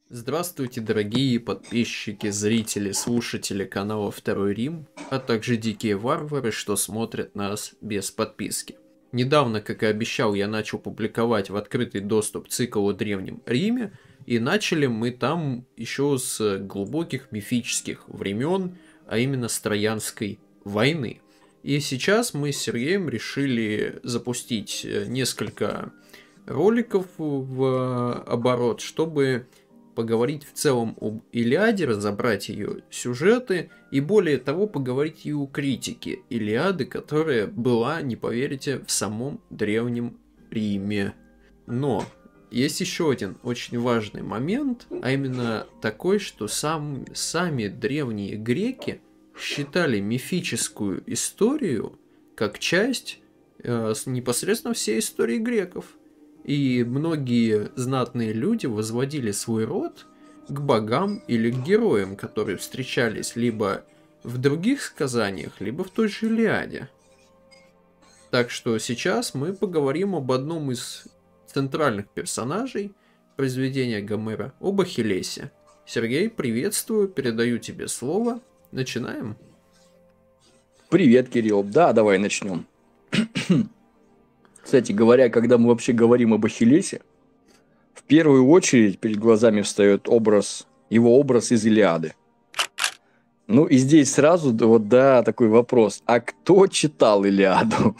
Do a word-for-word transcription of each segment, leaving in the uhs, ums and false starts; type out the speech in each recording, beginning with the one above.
Здравствуйте, дорогие подписчики, зрители, слушатели канала Второй Рим, а также дикие варвары, что смотрят нас без подписки. Недавно, как и обещал, я начал публиковать в открытый доступ цикл о Древнем Риме, и начали мы там еще с глубоких мифических времен, а именно с Троянской войны. И сейчас мы с Сергеем решили запустить несколько роликов в оборот, чтобы поговорить в целом об Илиаде, разобрать ее сюжеты и более того поговорить и о критике Илиады, которая была, не поверите, в самом Древнем Риме. Но есть еще один очень важный момент, а именно такой, что сам, сами древние греки считали мифическую историю как часть э, непосредственно всей истории греков. И многие знатные люди возводили свой род к богам или к героям, которые встречались либо в других сказаниях, либо в той же Илиаде. Так что сейчас мы поговорим об одном из центральных персонажей произведения Гомера, об Ахиллесе. Сергей, приветствую, передаю тебе слово. Начинаем. Привет, Кирилл. Да, давай начнем. Кстати говоря, когда мы вообще говорим об Ахиллесе, в первую очередь перед глазами встает образ, его образ из Илиады. Ну и здесь сразу вот да такой вопрос: а кто читал Илиаду?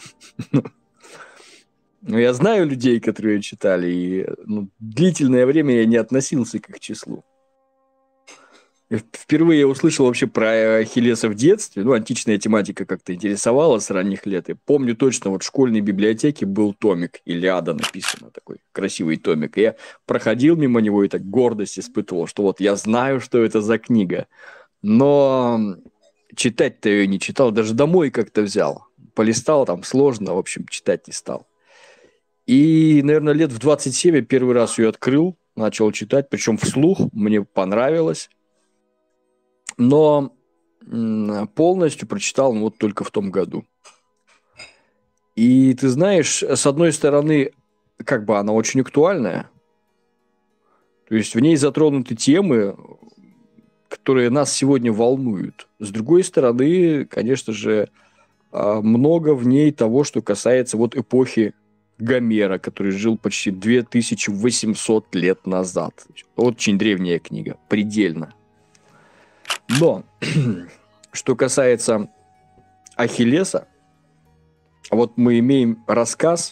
Ну я знаю людей, которые читали, и ну, длительное время я не относился к их числу. Впервые я услышал вообще про Ахиллеса в детстве. Ну, античная тематика как-то интересовала с ранних лет. И помню точно, вот в школьной библиотеке был томик «Илиада» написано, такой красивый томик. И я проходил мимо него и так гордость испытывал, что вот я знаю, что это за книга. Но читать-то ее не читал, даже домой как-то взял. Полистал, там сложно, в общем, читать не стал. И, наверное, лет в двадцать семь я первый раз ее открыл, начал читать, причем вслух, мне понравилось. Но полностью прочитал ну, вот только в том году. И ты знаешь, с одной стороны, как бы она очень актуальная. То есть в ней затронуты темы, которые нас сегодня волнуют. С другой стороны, конечно же, много в ней того, что касается вот эпохи Гомера, который жил почти две тысячи восемьсот лет назад. Очень древняя книга, предельно. Но, что касается Ахиллеса, вот мы имеем рассказ,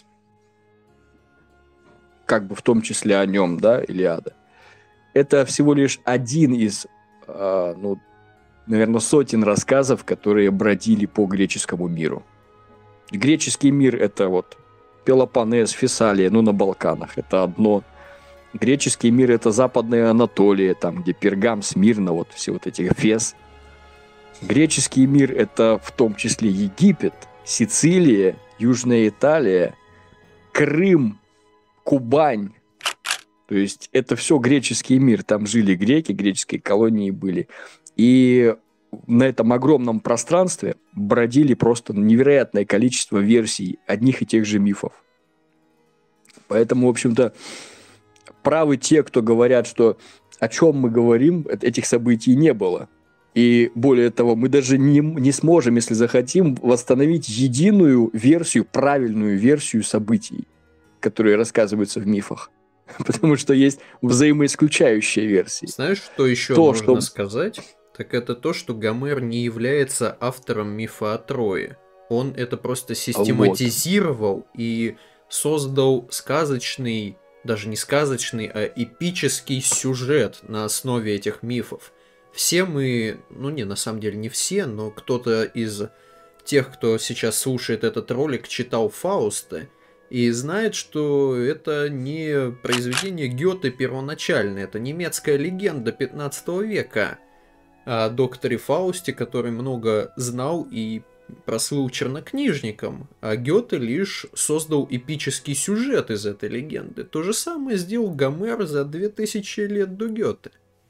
как бы в том числе о нем, да, Илиада. Это всего лишь один из, э, ну, наверное, сотен рассказов, которые бродили по греческому миру. Греческий мир – это вот Пелопоннес, Фессалия, ну, на Балканах, это одно. Греческий мир – это Западная Анатолия, там, где Пергам, Смирна, вот все вот эти Эфес. Греческий мир – это в том числе Египет, Сицилия, Южная Италия, Крым, Кубань. То есть это все греческий мир. Там жили греки, греческие колонии были. И на этом огромном пространстве бродили просто невероятное количество версий одних и тех же мифов. Поэтому, в общем-то, правы те, кто говорят, что о чем мы говорим, этих событий не было. И более того, мы даже не, не сможем, если захотим, восстановить единую версию, правильную версию событий, которые рассказываются в мифах. Потому что есть взаимоисключающие версии. Знаешь, что еще то, нужно что... сказать? Так это то, что Гомер не является автором мифа о Трое. Он это просто систематизировал вот. И создал сказочный, даже не сказочный, а эпический сюжет на основе этих мифов. Все мы, ну не, на самом деле не все, но кто-то из тех, кто сейчас слушает этот ролик, читал Фауста и знает, что это не произведение Гёте первоначальное, это немецкая легенда пятнадцатого века о докторе Фаусте, который много знал и прослыл чернокнижником, а Гёте лишь создал эпический сюжет из этой легенды. То же самое сделал Гомер за две тысячи лет до Гёте.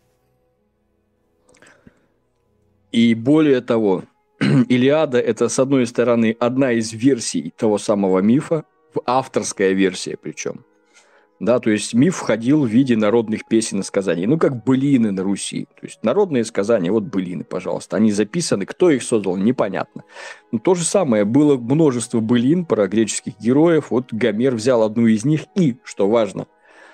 И более того, Илиада – это, с одной стороны, одна из версий того самого мифа, авторская версия причем. Да, то есть миф входил в виде народных песен и сказаний, ну, как былины на Руси. То есть народные сказания, вот былины, пожалуйста. Они записаны, кто их создал, непонятно. Но то же самое, было множество былин про греческих героев. Вот Гомер взял одну из них и, что важно,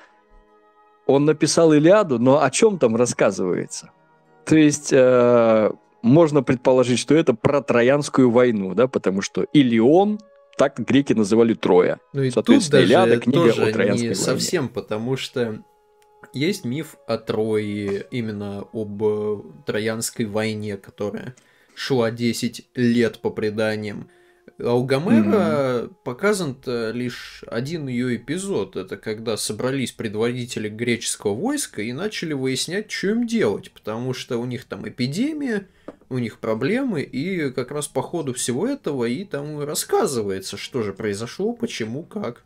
он написал Илиаду, но о чем там рассказывается? То есть э, можно предположить, что это про Троянскую войну, да, потому что Илион, так греки называли Троя. Ну и тут Соответственно, даже Илиада, книга тоже о Троянской не войне. совсем, потому что есть миф о Трое, именно об э, Троянской войне, которая шла десять лет по преданиям. А у Гомера mm-hmm. показан лишь один ее эпизод. Это когда собрались предводители греческого войска и начали выяснять, что им делать. Потому что у них там эпидемия, у них проблемы. И как раз по ходу всего этого и там рассказывается, что же произошло, почему, как.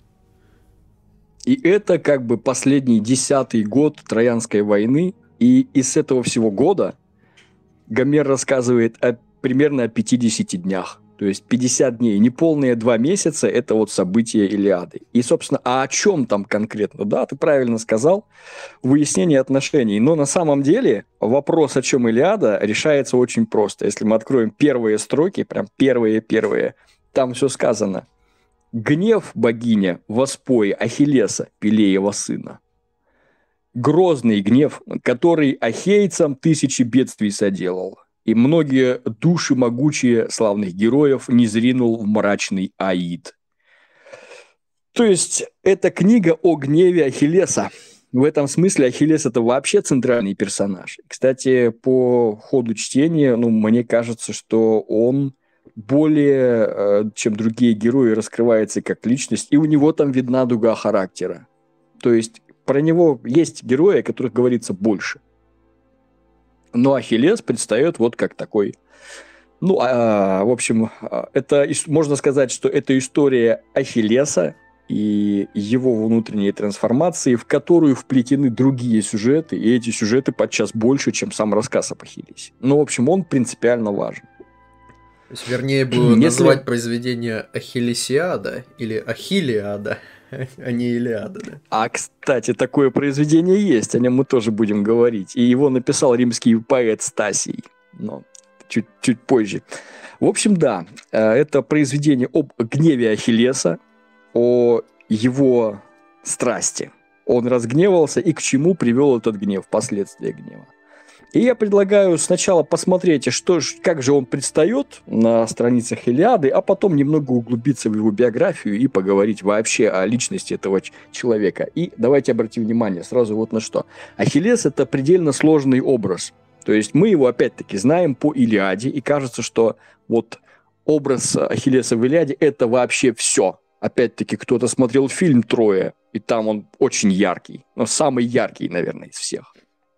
И это как бы последний десятый год Троянской войны. И из этого всего года Гомер рассказывает о, примерно о пятидесяти днях. То есть пятьдесят дней, неполные два месяца – это вот события Илиады. И, собственно, а о чем там конкретно? Да, ты правильно сказал, выяснение отношений. Но на самом деле вопрос, о чем Илиада, решается очень просто. Если мы откроем первые строки, прям первые-первые, там все сказано. «Гнев богиня воспои Ахиллеса, Пелеева сына. Грозный гнев, который ахейцам тысячи бедствий соделал. И многие души могучие славных героев низринул в мрачный Аид». То есть, это книга о гневе Ахиллеса. В этом смысле Ахиллес – это вообще центральный персонаж. Кстати, по ходу чтения, ну, мне кажется, что он более, чем другие герои, раскрывается как личность, и у него там видна дуга характера. То есть, про него есть герои, о которых говорится больше. Но Ахиллес предстает вот как такой. Ну, а, в общем, это можно сказать, что это история Ахиллеса и его внутренней трансформации, в которую вплетены другие сюжеты, и эти сюжеты подчас больше, чем сам рассказ об Ахиллесе. Ну, в общем, он принципиально важен. То есть, вернее, было Если... назвать произведение Ахиллесиада или Ахиллиада, а не Илиада, да? А, кстати, такое произведение есть, о нем мы тоже будем говорить. И его написал римский поэт Стасий, но чуть, чуть позже. В общем, да, это произведение об гневе Ахиллеса, о его страсти. Он разгневался, и к чему привел этот гнев, последствия гнева. И я предлагаю сначала посмотреть, что, как же он предстает на страницах Илиады, а потом немного углубиться в его биографию и поговорить вообще о личности этого человека. И давайте обратим внимание сразу вот на что. Ахиллес – это предельно сложный образ. То есть мы его опять-таки знаем по Илиаде, и кажется, что вот образ Ахиллеса в Илиаде – это вообще все. Опять-таки кто-то смотрел фильм «Троя», и там он очень яркий, но самый яркий, наверное, из всех.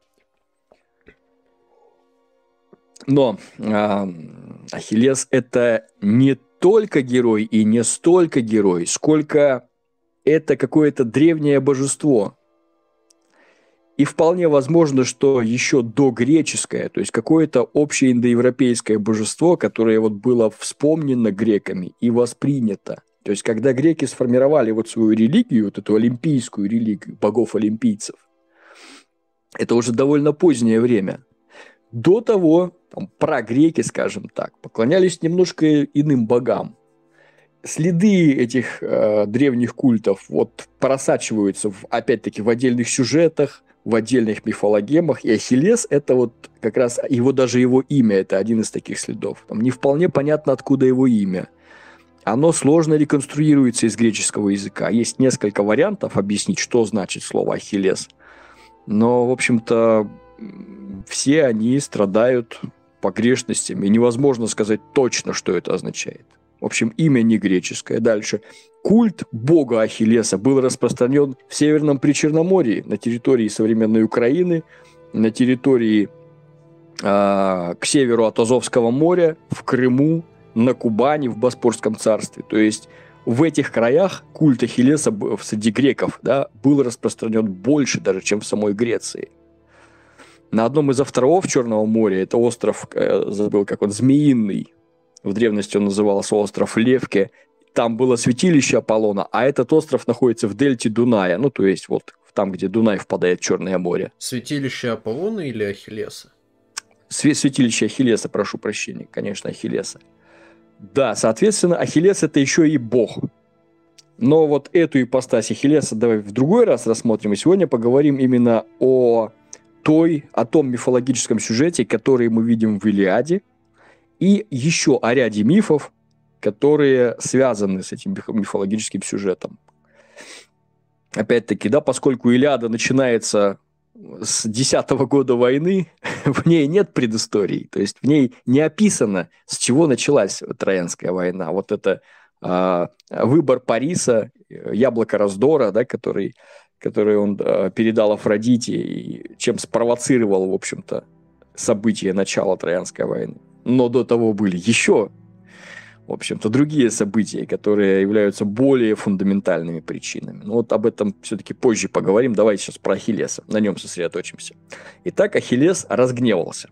Но э, Ахиллес – это не только герой и не столько герой, сколько это какое-то древнее божество. И вполне возможно, что еще догреческое, то есть какое-то общее индоевропейское божество, которое вот было вспомнено греками и воспринято. То есть когда греки сформировали вот свою религию, вот эту олимпийскую религию богов-олимпийцев, это уже довольно позднее время. До того, там, прагреки, скажем так, поклонялись немножко иным богам. Следы этих э, древних культов вот просачиваются, в, опять-таки, в отдельных сюжетах, в отдельных мифологемах. И Ахиллес – это вот как раз его, даже его имя – это один из таких следов. Там не вполне понятно, откуда его имя. Оно сложно реконструируется из греческого языка. Есть несколько вариантов объяснить, что значит слово «Ахиллес». Но, в общем-то, все они страдают погрешностями. И невозможно сказать точно, что это означает. В общем, имя не греческое. Дальше. Культ бога Ахиллеса был распространен в Северном Причерноморье, на территории современной Украины, на территории э, к северу от Азовского моря, в Крыму, на Кубани, в Боспорском царстве. То есть в этих краях культ Ахиллеса среди греков, да, был распространен больше даже, чем в самой Греции. На одном из островов Черного моря, это остров, забыл как он, Змеиный, в древности он назывался остров Левке, там было святилище Аполлона, а этот остров находится в дельте Дуная, ну, то есть вот там, где Дунай впадает в Черное море. Святилище Аполлона или Ахиллеса? Свя- святилище Ахиллеса, прошу прощения, конечно, Ахиллеса. Да, соответственно, Ахиллес – это еще и бог. Но вот эту ипостась Ахиллеса давай в другой раз рассмотрим, и сегодня поговорим именно о той, о том мифологическом сюжете, который мы видим в Илиаде, и еще о ряде мифов, которые связаны с этим мифологическим сюжетом. Опять-таки, да, поскольку Илиада начинается с десятого года войны, в ней нет предыстории, то есть в ней не описано, с чего началась Троянская война. Вот это э, выбор Париса, яблоко раздора, да, который, который он э, передал Афродите, и чем спровоцировал, в общем-то, события начала Троянской войны. Но до того были еще, в общем-то, другие события, которые являются более фундаментальными причинами. Но вот об этом все-таки позже поговорим. Давайте сейчас про Ахиллеса, на нем сосредоточимся. Итак, Ахиллес разгневался.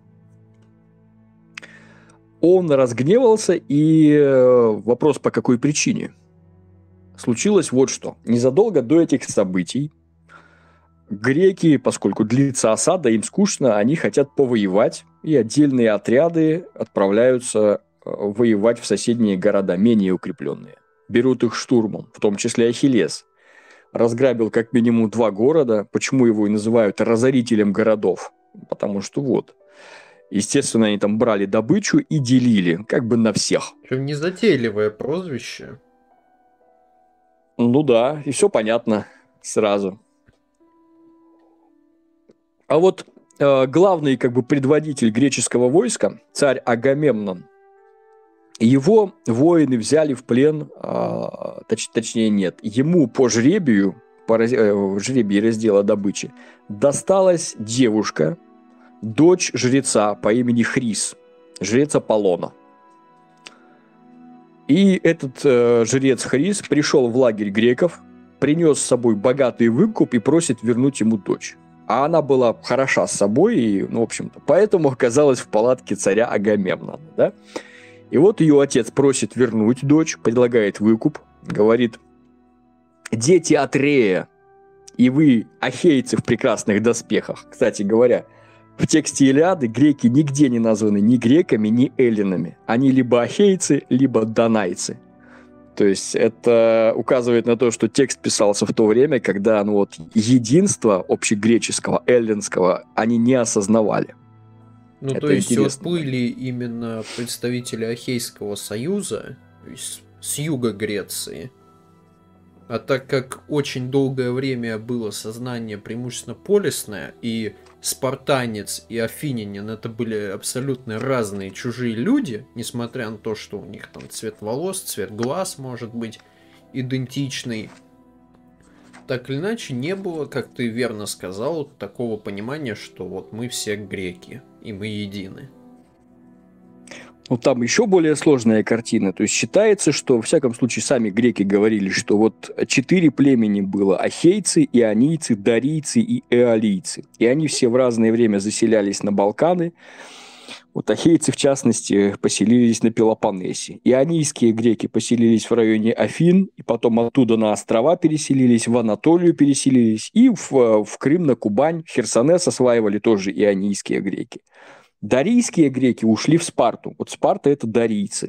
Он разгневался, и вопрос, по какой причине? Случилось вот что. Незадолго до этих событий греки, поскольку длится осада, им скучно, они хотят повоевать, и отдельные отряды отправляются воевать в соседние города, менее укрепленные. Берут их штурмом, в том числе Ахиллес. Разграбил как минимум два города. Почему его и называют разорителем городов? Потому что вот, естественно, они там брали добычу и делили, как бы на всех. Прям незатейливое прозвище. Ну да, и все понятно сразу. А вот э, главный как бы предводитель греческого войска, царь Агамемнон, его воины взяли в плен, а, точ, точнее нет, ему по жребию, по раз, э, жребии раздела добычи, досталась девушка, дочь жреца по имени Хрис, жрец Аполлона. И этот э, жрец Хрис пришел в лагерь греков, принес с собой богатый выкуп и просит вернуть ему дочь. А она была хороша с собой, и, ну, в общем-то, поэтому оказалась в палатке царя Агамемнона, да? И вот ее отец просит вернуть дочь, предлагает выкуп, говорит: дети Атрея, и вы, ахейцы в прекрасных доспехах. Кстати говоря, в тексте Илиады греки нигде не названы ни греками, ни эллинами. Они либо ахейцы, либо донайцы. То есть это указывает на то, что текст писался в то время, когда ну, вот, единство общегреческого, эллинского они не осознавали. Ну, это то есть вот интересно. были именно представители Ахейского союза, то есть с юга Греции. А так как очень долгое время было сознание преимущественно полисное, и спартанец и афинянин это были абсолютно разные чужие люди, несмотря на то, что у них там цвет волос, цвет глаз может быть идентичный, так или иначе не было, как ты верно сказал, такого понимания, что вот мы все греки, и мы едины. Ну, там еще более сложная картина. То есть считается, что, во всяком случае, сами греки говорили, что вот четыре племени было: ахейцы, ионийцы, дарийцы и эолийцы. И они все в разное время заселялись на Балканы. Вот ахейцы, в частности, поселились на Пелопоннесе. Ионийские греки поселились в районе Афин, и потом оттуда на острова переселились, в Анатолию переселились, и в, в Крым, на Кубань, Херсонес осваивали тоже ионийские греки. Дарийские греки ушли в Спарту. Вот Спарта – это дарийцы.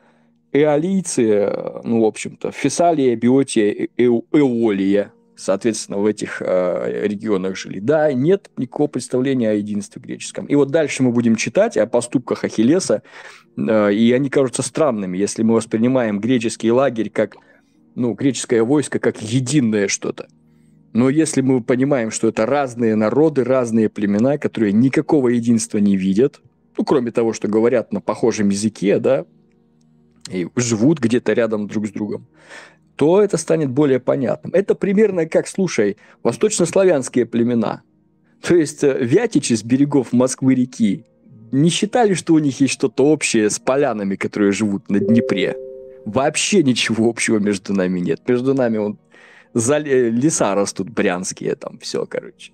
Эолийцы, ну, в общем-то, Фессалия, Биотия, Эолия, соответственно, в этих э, регионах жили. Да, нет никакого представления о единстве греческом. И вот дальше мы будем читать о поступках Ахиллеса, э, и они кажутся странными, если мы воспринимаем греческий лагерь как, ну, греческое войско как единое что-то. Но если мы понимаем, что это разные народы, разные племена, которые никакого единства не видят, ну, кроме того, что говорят на похожем языке, да, и живут где-то рядом друг с другом, то это станет более понятным. Это примерно как, слушай, восточнославянские племена. То есть вятичи с берегов Москвы-реки не считали, что у них есть что-то общее с полянами, которые живут на Днепре. Вообще ничего общего между нами нет. Между нами он за леса растут брянские, там все, короче.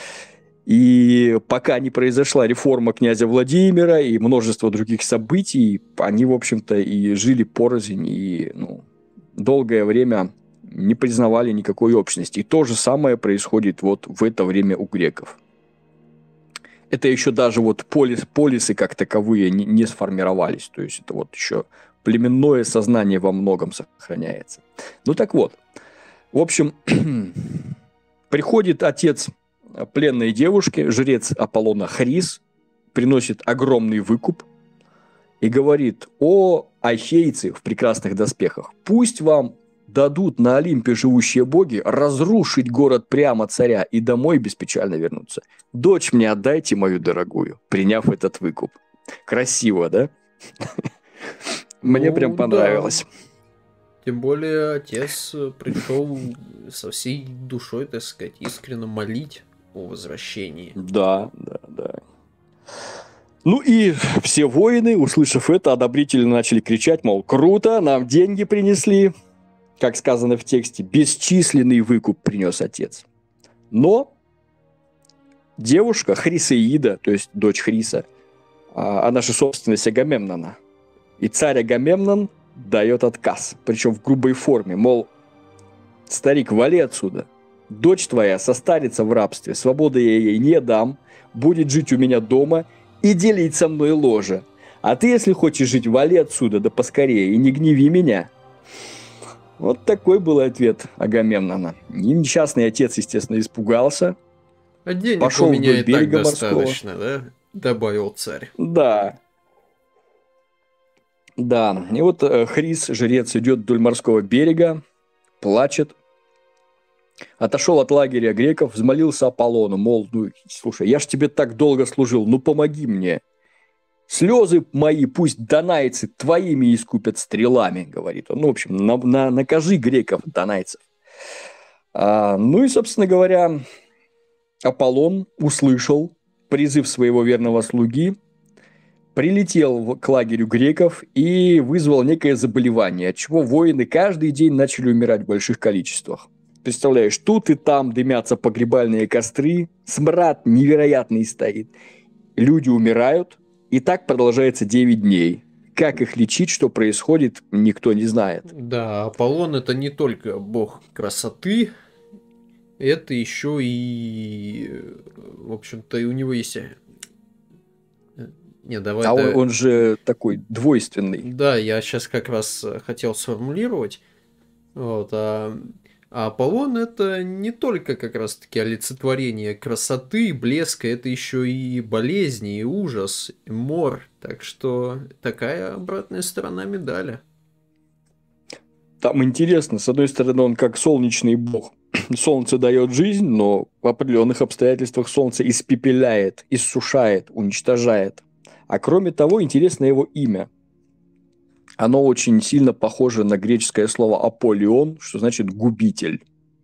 И пока не произошла реформа князя Владимира и множество других событий, они, в общем-то, и жили порознь, и, ну, долгое время не признавали никакой общности. И то же самое происходит вот в это время у греков. Это еще даже вот полис, полисы как таковые не, не сформировались. То есть это вот еще племенное сознание во многом сохраняется. Ну так вот. В общем, приходит отец пленной девушки, жрец Аполлона Хрис, приносит огромный выкуп и говорит: о, ахейцы в прекрасных доспехах, пусть вам дадут на Олимпе живущие боги разрушить город прямо царя и домой беспечально вернуться. Дочь мне отдайте мою дорогую, приняв этот выкуп. Красиво, да? Мне Ну, прям понравилось. Да. Тем более отец пришел со всей душой, так сказать, искренне молить о возвращении. Да, да, да. Ну и все воины, услышав это, одобрительно начали кричать, мол, круто, нам деньги принесли. Как сказано в тексте, бесчисленный выкуп принес отец. Но девушка Хрисеида, то есть дочь Хриса, она же собственность Агамемнона. И царь Агамемнон дает отказ, причем в грубой форме, мол, старик, вали отсюда. Дочь твоя состарится в рабстве, свободы я ей не дам, будет жить у меня дома и делить со мной ложе. А ты, если хочешь жить, вали отсюда, да поскорее, и не гневи меня. Вот такой был ответ Агамемнона. И несчастный отец, естественно, испугался. А денег пошел у меня вдоль и так берега достаточно, морского. да? Добавил царь. Да. Да. И вот э, Хрис, жрец, идет вдоль морского берега, плачет. Отошел от лагеря греков, взмолился Аполлону, мол, ну, слушай, я ж тебе так долго служил, ну помоги мне. Слезы мои пусть донайцы твоими искупят стрелами, говорит он. Ну, в общем, на, на, накажи греков, донайцев. А, ну и, собственно говоря, Аполлон услышал призыв своего верного слуги, прилетел к лагерю греков и вызвал некое заболевание, от чего воины каждый день начали умирать в больших количествах. Представляешь, тут и там дымятся погребальные костры, смрад невероятный стоит. Люди умирают, и так продолжается девять дней. Как их лечить, что происходит, никто не знает. Да, Аполлон это не только бог красоты, это еще и, в общем-то, и у него есть... Не, давай, А да... он, он же такой двойственный. Да, я сейчас как раз хотел сформулировать. Вот, а... А Аполлон это не только как раз-таки олицетворение красоты, блеска, это еще и болезни, и ужас, и мор. Так что такая обратная сторона медали. Там интересно, с одной стороны, он как солнечный бог. Солнце дает жизнь, но в определенных обстоятельствах солнце испепеляет, иссушает, уничтожает. А кроме того, интересно его имя. Оно очень сильно похоже на греческое слово «аполлион», что значит «губитель».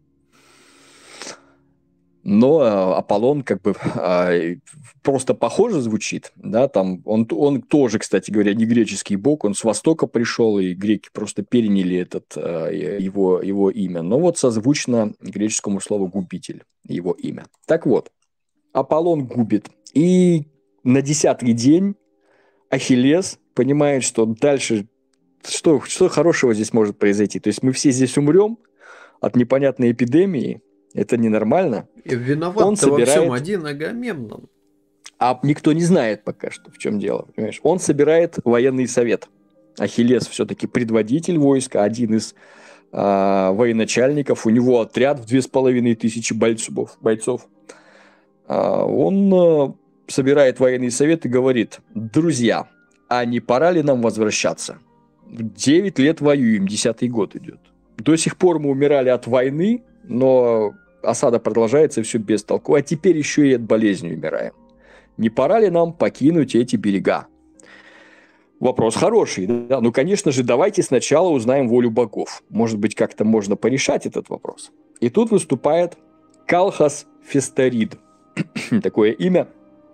Но э, Аполлон как бы э, просто похоже звучит, да, там он, он тоже, кстати говоря, не греческий бог, он с Востока пришел, и греки просто переняли этот, э, его, его имя. Но вот созвучно греческому слову «губитель» его имя. Так вот, Аполлон губит, и на десятый день Ахиллес понимает, что дальше... Что, что хорошего здесь может произойти? То есть мы все здесь умрем от непонятной эпидемии. Это ненормально. И виноват-то Он собирает... во всем один Агамемнон. А никто не знает пока что, в чем дело. Понимаешь? Он собирает военный совет. Ахиллес все-таки предводитель войска, один из э, военачальников. У него отряд в две с половиной тысячи бойцов. бойцов. Э, он э, собирает военный совет и говорит: друзья, а не пора ли нам возвращаться? Девять лет воюем, десятый год идет. До сих пор мы умирали от войны, но осада продолжается, все без толку. А теперь еще и от болезни умираем. Не пора ли нам покинуть эти берега? Вопрос хороший. Да? Ну, конечно же, давайте сначала узнаем волю богов. Может быть, как-то можно порешать этот вопрос. И тут выступает Калхас Фесторид. Такое имя.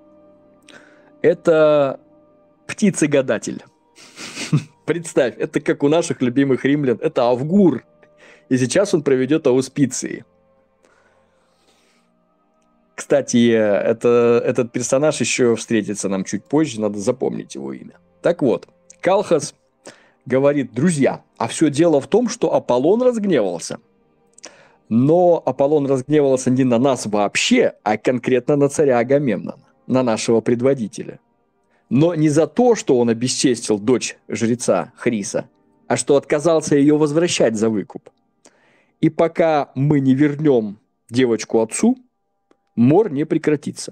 Это птица-гадатель. Представь, это как у наших любимых римлян, это Авгур. И сейчас он проведет ауспиции. Кстати, это, этот персонаж еще встретится нам чуть позже, надо запомнить его имя. Так вот, Калхас говорит: друзья, а все дело в том, что Аполлон разгневался. Но Аполлон разгневался не на нас вообще, а конкретно на царя Агамемнона, на нашего предводителя. Но не за то, что он обесчестил дочь жреца Хриса, а что отказался ее возвращать за выкуп. И пока мы не вернем девочку отцу, мор не прекратится.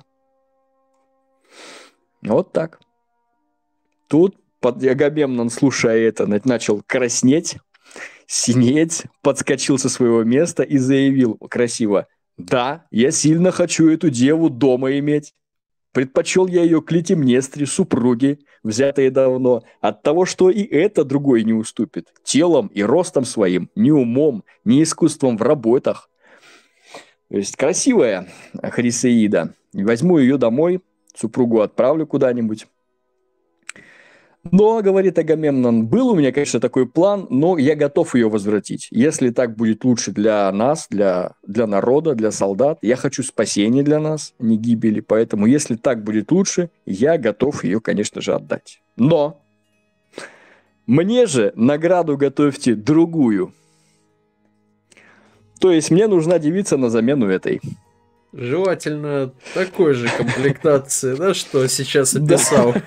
Вот так. Тут Агамемнон, слушая это, начал краснеть, синеть, подскочил со своего места и заявил красиво: «Да, я сильно хочу эту деву дома иметь. Предпочел я ее Клитемнестре, супруге, взятой давно, от того, что и это другой не уступит. Телом и ростом своим, ни умом, ни искусством в работах». То есть красивая Хрисеида. Возьму ее домой, супругу отправлю куда-нибудь. Но, говорит Агамемнон, был у меня, конечно, такой план, но я готов ее возвратить. Если так будет лучше для нас, для, для народа, для солдат, я хочу спасения для нас, не гибели. Поэтому, если так будет лучше, я готов ее, конечно же, отдать. Но мне же награду готовьте другую. То есть мне нужна девица на замену этой. Желательно такой же комплектации, да, что сейчас описал.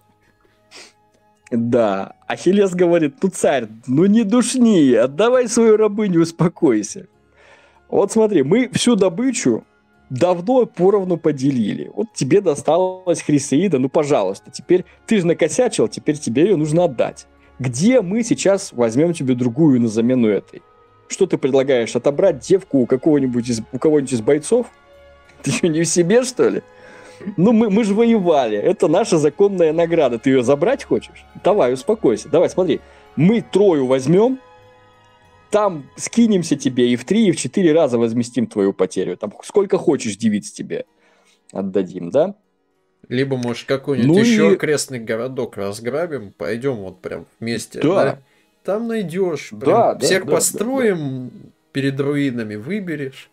Да, Ахиллес говорит: ну, царь, ну не душни, отдавай свою рабыню, успокойся. Вот смотри, мы всю добычу давно поровну поделили. Вот тебе досталась Хрисеида, ну, пожалуйста, теперь ты же накосячил, теперь тебе ее нужно отдать. Где мы сейчас возьмем тебе другую на замену этой? Что ты предлагаешь, отобрать девку у какого-нибудь из, у кого-нибудь из бойцов? Ты что, не в себе, что ли? Ну, мы, мы же воевали. Это наша законная награда. Ты ее забрать хочешь? Давай, успокойся. Давай, смотри. Мы трою возьмем, там скинемся тебе и в три, и в четыре раза возместим твою потерю. Там сколько хочешь девиц тебе отдадим, да? Либо, может, какой-нибудь ну еще и... окрестный городок разграбим, пойдем вот прям вместе. Да. Да? Там найдешь. Прям Да, всех да, построим, да, да. перед руинами выберешь.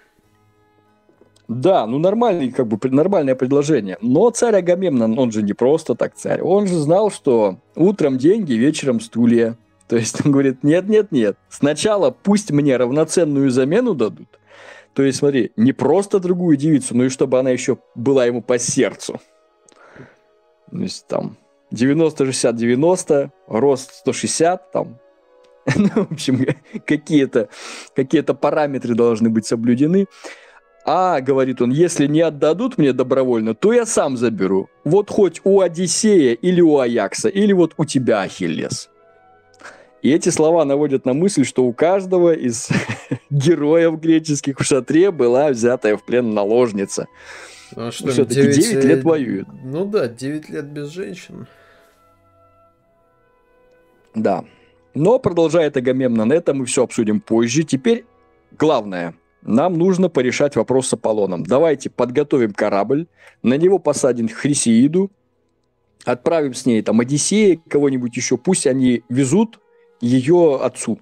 Да, ну нормальный, как бы, нормальное предложение. Но царь Агамемнон, он же не просто так царь. Он же знал, что утром деньги, вечером стулья. То есть он говорит: нет, нет, нет. Сначала пусть мне равноценную замену дадут. То есть смотри, не просто другую девицу, но и чтобы она еще была ему по сердцу. То есть там девяносто шестьдесят девяносто, рост сто шестьдесят, там. Ну, в общем, какие-то, какие-то параметры должны быть соблюдены. А, говорит он, если не отдадут мне добровольно, то я сам заберу. Вот хоть у Одиссея или у Аякса, или вот у тебя, Ахиллес. И эти слова наводят на мысль, что у каждого из героев греческих в шатре была взятая в плен наложница. Ну, а что, все-таки девять, девять лет воюют. Ну да, девять лет без женщин. Да. Но, продолжает Агамемнон, это мы все обсудим позже. Теперь главное. Нам нужно порешать вопрос с Аполлоном. Давайте подготовим корабль, на него посадим Хрисеиду, отправим с ней там Одиссея, кого-нибудь еще, пусть они везут ее отцу.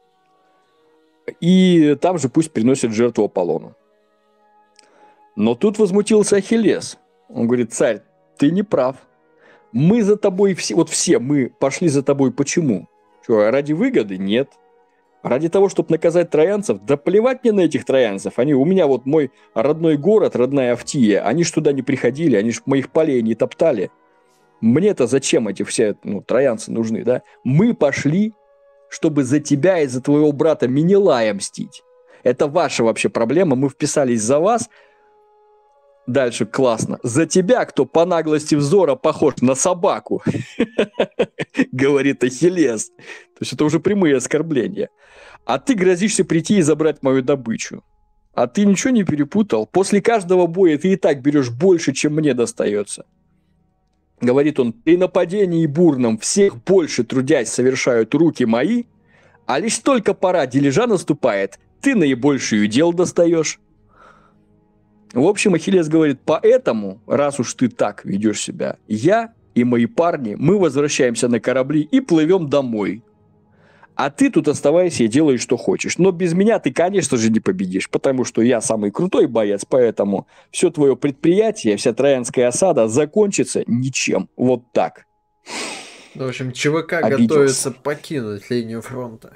И там же пусть приносят жертву Аполлону. Но тут возмутился Ахиллес. Он говорит: царь, ты не прав. Мы за тобой, все, вот все мы пошли за тобой. Почему? Что, ради выгоды? Нет. Ради того, чтобы наказать троянцев? Да плевать мне на этих троянцев. Они, у меня вот мой родной город, родная Автия, они ж туда не приходили, они ж моих полей не топтали. Мне-то зачем эти все ну, троянцы нужны, да? Мы пошли, чтобы за тебя и за твоего брата Менелая мстить. Это ваша вообще проблема, мы вписались за вас. Дальше классно. За тебя, кто по наглости взора похож на собаку, говорит Ахиллес. То есть это уже прямые оскорбления. А ты грозишься прийти и забрать мою добычу. А ты ничего не перепутал? После каждого боя ты и так берешь больше, чем мне достается. Говорит он: при нападении бурном всех больше трудясь совершают руки мои, а лишь только пора дележа наступает, ты наибольший удел достаешь. В общем, Ахиллес говорит: поэтому, раз уж ты так ведешь себя, я и мои парни, мы возвращаемся на корабли и плывем домой. А ты тут оставайся и делай, что хочешь. Но без меня ты, конечно же, не победишь, потому что я самый крутой боец, поэтому все твое предприятие, вся троянская осада закончится ничем. Вот так. В общем, ЧВК Обиделся. готовится покинуть линию фронта.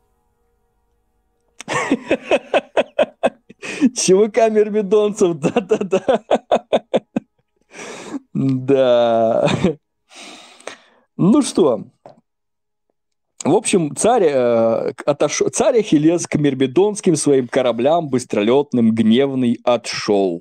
ЧВК мирмидонцев, да-да-да. Да. Ну что, в общем, царь, э, отошел, царь Ахиллес к мирмидонским своим кораблям быстролетным гневный отшел.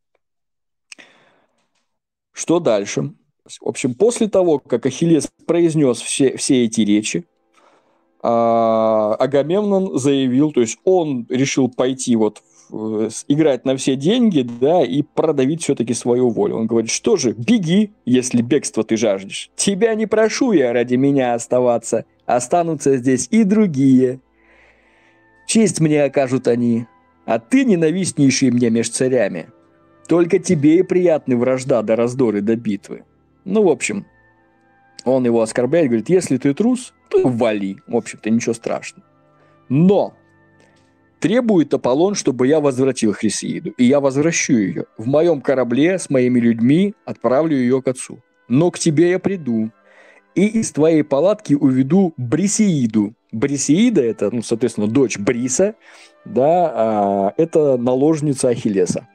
Что дальше? В общем, после того, как Ахиллес произнес все, все эти речи, а, Агамемнон заявил, то есть он решил пойти вот в, играть на все деньги, да, и продавить все-таки свою волю. Он говорит, что же, беги, если бегство ты жаждешь. Тебя не прошу я ради меня оставаться, останутся здесь и другие. Честь мне окажут они, а ты ненавистнейший мне меж царями. Только тебе и приятны вражда до раздоры до битвы. Ну, в общем, он его оскорбляет, говорит, если ты трус, то вали. В общем-то, ничего страшного. Но требует Аполлон, чтобы я возвратил Хрисеиду. И я возвращу ее. В моем корабле с моими людьми отправлю ее к отцу. Но к тебе я приду. И из твоей палатки уведу Брисеиду. Брисеида – это, ну, соответственно, дочь Бриса. Да, а, это наложница Ахиллеса.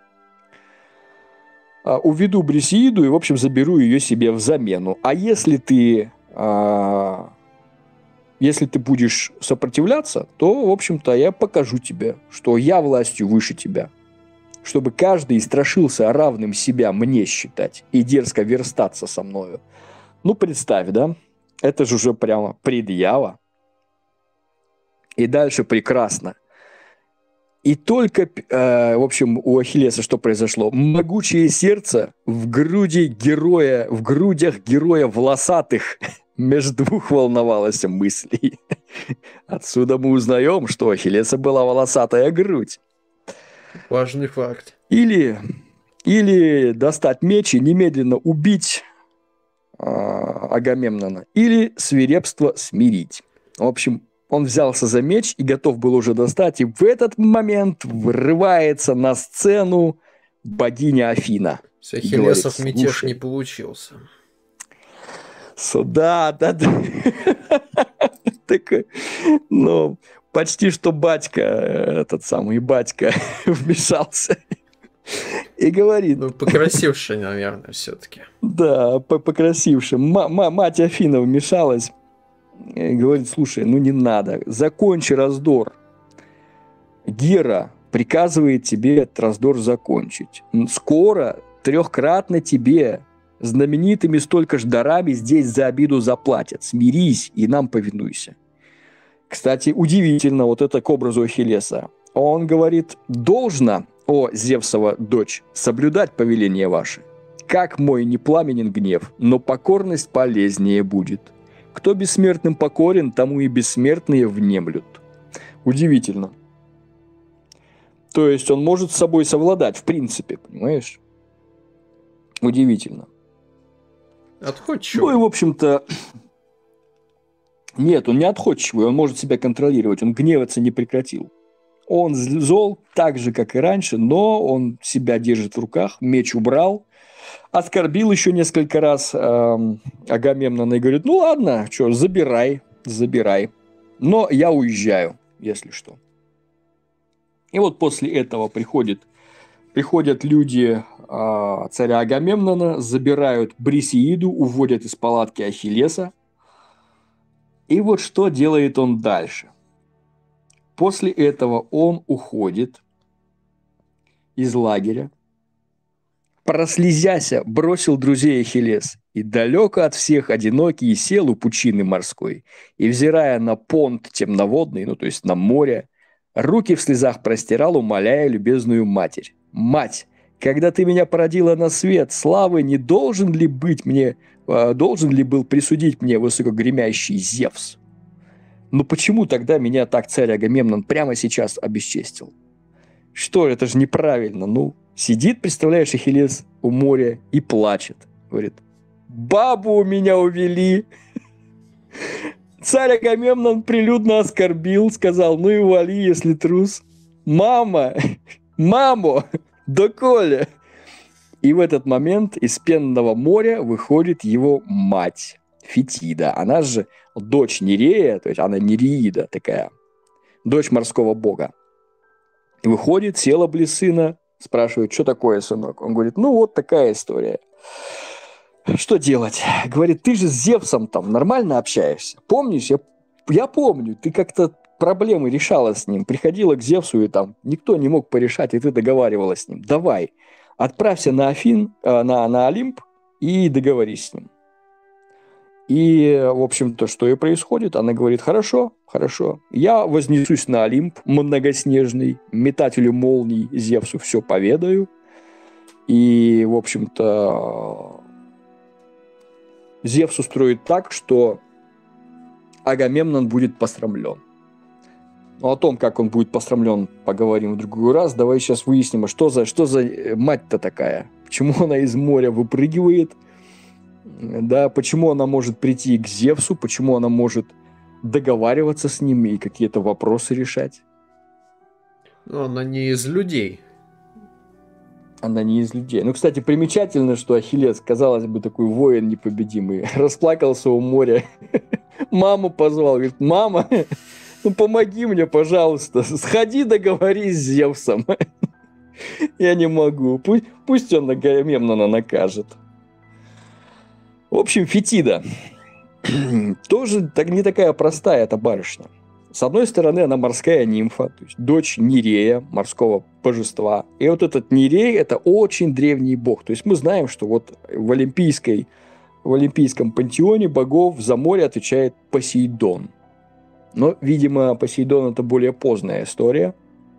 Уведу Брисеиду и, в общем, заберу ее себе в замену. А если ты, а, если ты будешь сопротивляться, то, в общем-то, я покажу тебе, что я властью выше тебя. Чтобы каждый страшился равным себя мне считать и дерзко верстаться со мною. Ну, представь, да? Это же уже прямо предъява. И дальше прекрасно. И только, э, в общем, у Ахиллеса что произошло? Могучее сердце в груди героя, в грудях героя волосатых между двух волновалось мыслей. Отсюда мы узнаем, что у Ахиллеса была волосатая грудь. Важный факт. Или, или достать меч и немедленно убить э, Агамемнона, или свирепство смирить. В общем, он взялся за меч и готов был уже достать, и в этот момент врывается на сцену богиня Афина. С Ахиллесов мятеж не получился. Да, да, да. Ну, почти что батька, этот самый батька, вмешался и говорит... Ну, покрасивший, наверное, все-таки. Да, покрасивший. Мать Афина вмешалась. И говорит, слушай, ну не надо, закончи раздор. Гера приказывает тебе этот раздор закончить. Скоро трехкратно тебе, знаменитыми столько ж дарами, здесь за обиду заплатят. Смирись и нам повинуйся. Кстати, удивительно, вот это к образу Ахиллеса. Он говорит, должно, о Зевсова дочь, соблюдать повеление ваше. Как мой не пламенен гнев, но покорность полезнее будет. Кто бессмертным покорен, тому и бессмертные внемлют. Удивительно. То есть он может с собой совладать, в принципе, понимаешь? Удивительно. Отходчивый. Ну и, в общем-то, нет, он не отходчивый, он может себя контролировать, он гневаться не прекратил. Он зол так же, как и раньше, но он себя держит в руках, меч убрал, оскорбил еще несколько раз э, Агамемнона и говорит, ну ладно, что, забирай, забирай. Но я уезжаю, если что. И вот после этого приходит, приходят люди э, царя Агамемнона, забирают Брисеиду, уводят из палатки Ахиллеса. И вот что делает он дальше. После этого он уходит из лагеря. Прослезяся, бросил друзей Ахиллес, и далеко от всех одинокий сел у пучины морской, и, взирая на понт темноводный, ну, то есть на море, руки в слезах простирал, умоляя любезную матерь. «Мать, когда ты меня породила на свет, славы не должен ли быть мне, э, должен ли был присудить мне высокогремящий Зевс? Но почему тогда меня так царь Агамемнон прямо сейчас обесчестил? Что, это же неправильно, ну...» Сидит, представляешь, Ахиллес у моря и плачет. Говорит, бабу у меня увели. Царь Агамемнон прилюдно оскорбил, сказал, ну и вали, если трус. Мама, мамо, доколе. И в этот момент из пенного моря выходит его мать. Фетида. Она же дочь Нерея, то есть она Нереида такая, дочь морского бога. И выходит, села близ сына, спрашивает, что такое, сынок? Он говорит, ну вот такая история. Что делать? Говорит, ты же с Зевсом там нормально общаешься. Помнишь? Я, я помню, ты как-то проблемы решала с ним. Приходила к Зевсу, и там никто не мог порешать, и ты договаривалась с ним. Давай, отправься на Афин, э, на, на Олимп и договорись с ним. И, в общем-то, что и происходит. Она говорит, хорошо, хорошо. Я вознесусь на Олимп многоснежный, метателю молний Зевсу все поведаю. И, в общем-то, Зевс устроит так, что Агамемнон будет посрамлен. Но о том, как он будет посрамлен, поговорим в другой раз. Давай сейчас выясним, а что за, что за мать-то такая? Почему она из моря выпрыгивает? Да, почему она может прийти к Зевсу? Почему она может договариваться с ними и какие-то вопросы решать? Но она не из людей. Она не из людей. Ну, кстати, примечательно, что Ахиллес, казалось бы, такой воин непобедимый, расплакался у моря, маму позвал, говорит, мама, ну помоги мне, пожалуйста, сходи договорись с Зевсом. Я не могу, пусть, пусть он Агамемнона накажет. В общем, Фетида тоже так, не такая простая эта барышня. С одной стороны, она морская нимфа, то есть дочь Нерея, морского божества. И вот этот Нерей – это очень древний бог. То есть мы знаем, что вот в, олимпийской, в олимпийском пантеоне богов за море отвечает Посейдон. Но, видимо, Посейдон – это более поздняя история.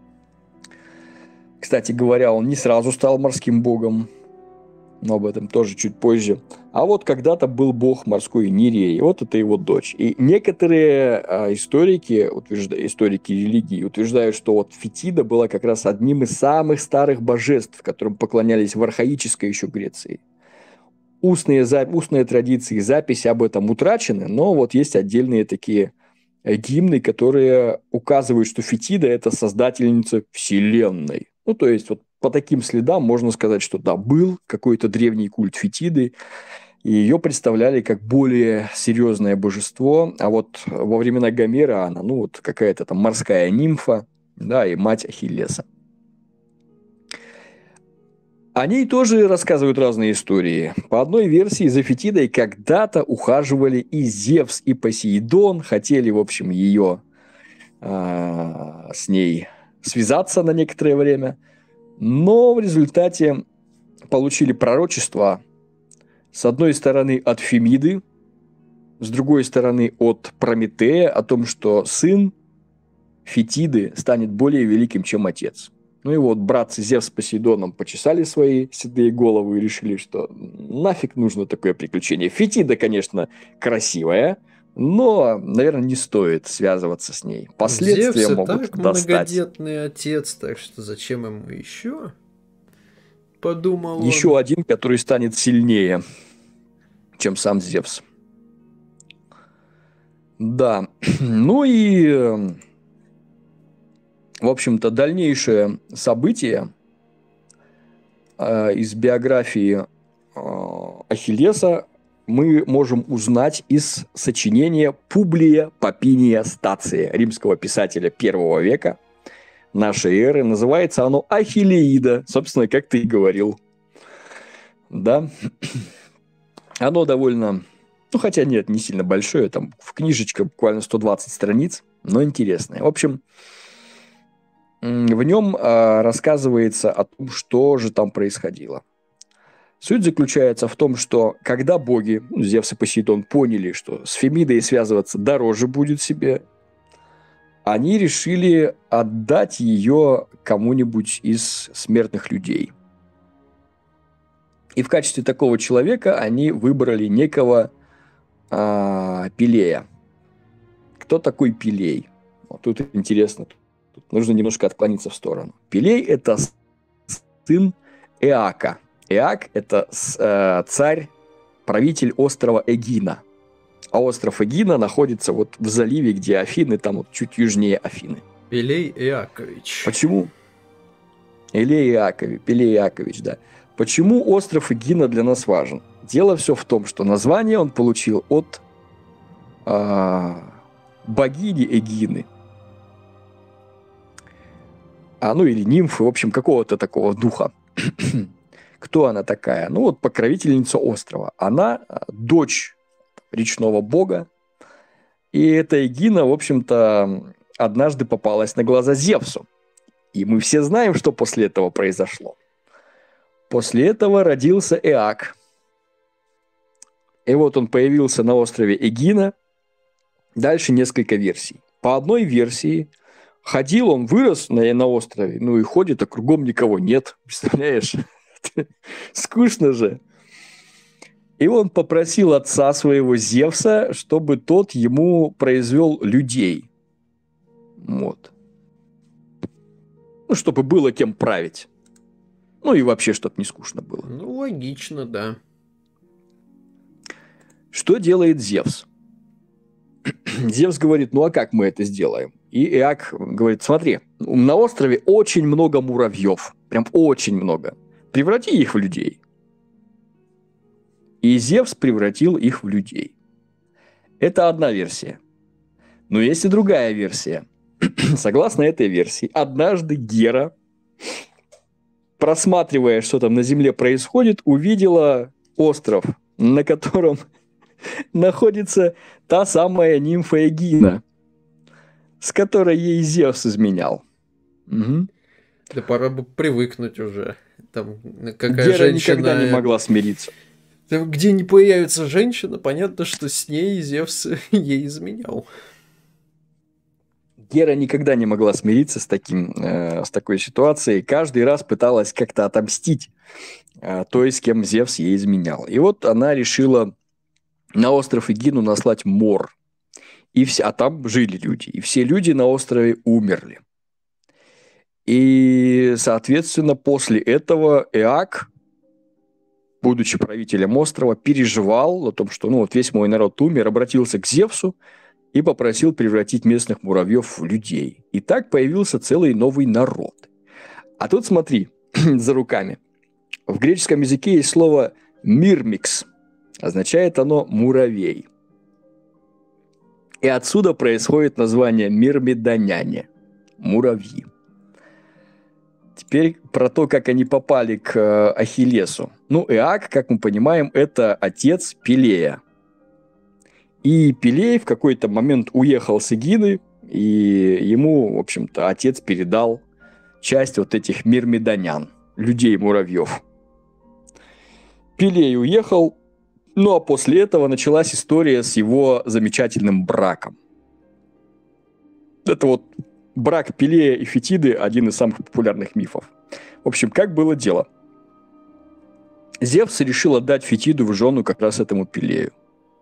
Кстати говоря, он не сразу стал морским богом. Но об этом тоже чуть позже. А вот когда-то был бог морской Нерей, и вот это его дочь. И некоторые а, историки, утверждают, историки религии утверждают, что вот Фетида была как раз одним из самых старых божеств, которым поклонялись в архаической еще Греции. Устные, устные традиции и записи об этом утрачены, но вот есть отдельные такие гимны, которые указывают, что Фетида – это создательница Вселенной. Ну, то есть, вот по таким следам можно сказать, что да, был какой-то древний культ Фетиды, и ее представляли как более серьезное божество, а вот во времена Гомера она, ну, вот какая-то там морская нимфа, да, и мать Ахиллеса. О ней тоже рассказывают разные истории. По одной версии за Фетидой когда-то ухаживали и Зевс, и Посейдон, хотели, в общем, ее а, с ней связаться на некоторое время, но в результате получили пророчество с одной стороны от Фемиды, с другой стороны от Прометея о том, что сын Фетиды станет более великим, чем отец. Ну и вот братцы Зевс с Посейдоном почесали свои седые головы и решили, что нафиг нужно такое приключение. Фетида, конечно, красивая, но, наверное, не стоит связываться с ней. Последствия Зевс и могут так достать. многодетный отец, так что зачем ему еще? Подумал Еще он. один, который станет сильнее, чем сам Зевс. Да, ну и, в общем-то, дальнейшее событие э, из биографии э, Ахиллеса мы можем узнать из сочинения Публия Попиния Стация, римского писателя первого века нашей эры. Называется оно «Ахиллеида», собственно, как ты и говорил. Да. Оно довольно... Ну, хотя нет, не сильно большое. Там в книжечке буквально сто двадцать страниц, но интересное. В общем, в нем а, рассказывается о том, что же там происходило. Суть заключается в том, что когда боги, ну, Зевс и Посейдон, поняли, что с Фемидой связываться дороже будет себе, они решили отдать ее кому-нибудь из смертных людей. И в качестве такого человека они выбрали некого а, Пелея. Кто такой Пелей? Вот тут интересно. Тут нужно немножко отклониться в сторону. Пелей – это сын Эака. Эак – это э, царь, правитель острова Эгина. А остров Эгина находится вот в заливе, где Афины, там вот чуть южнее Афины. Пелей Иакович. Почему? Пелей Иакович, Пелей Иакович, да. Почему остров Эгина для нас важен? Дело все в том, что название он получил от а, богини Эгины. А, ну или нимфы, в общем, какого-то такого духа. Кто она такая? Ну вот покровительница острова. Она дочь речного бога. И эта Эгина, в общем-то, однажды попалась на глаза Зевсу. И мы все знаем, что после этого произошло. После этого родился Эак. И вот он появился на острове Эгина. Дальше несколько версий. По одной версии ходил он, вырос на, на острове, ну и ходит, а кругом никого нет. Представляешь? Скучно же. И он попросил отца своего Зевса, чтобы тот ему произвел людей. Вот. Ну, чтобы было кем править. Ну и вообще, чтобы не скучно было. Ну, логично, да. Что делает Зевс? Зевс говорит, ну а как мы это сделаем? И Эак говорит, смотри, на острове очень много муравьев. Прям очень много. Преврати их в людей. И Зевс превратил их в людей. Это одна версия. Но есть и другая версия. Согласно этой версии, однажды Гера, просматривая, что там на земле происходит, увидела остров, на котором находится та самая нимфа Эгина, с которой ей Зевс изменял. Угу. Да пора бы привыкнуть уже. Там какая Гера женщина... никогда не могла смириться. Там, где не появится женщина, понятно, что с ней Зевс ей изменял. Гера никогда не могла смириться с, таким, э, с такой ситуацией. Каждый раз пыталась как-то отомстить э, той, с кем Зевс ей изменял. И вот она решила на остров Эгину наслать мор. И все, а там жили люди. И все люди на острове умерли. И, соответственно, после этого Эак, будучи правителем острова, переживал о том, что ну, вот весь мой народ умер, обратился к Зевсу и попросил превратить местных муравьев в людей. И так появился целый новый народ. А тут смотри, за руками. В греческом языке есть слово «мирмикс». Означает оно «муравей». И отсюда происходит название мирмидоняне – муравьи. Теперь про то, как они попали к Ахиллесу. Ну, Эак, как мы понимаем, это отец Пелея. И Пелей в какой-то момент уехал с Эгины, и ему, в общем-то, отец передал часть вот этих мирмидонян, людей-муравьев. Пелей уехал, ну а после этого началась история с его замечательным браком. Это вот брак Пелея и Фетиды – один из самых популярных мифов. В общем, как было дело? Зевс решил отдать Фетиду в жену как раз этому Пелею.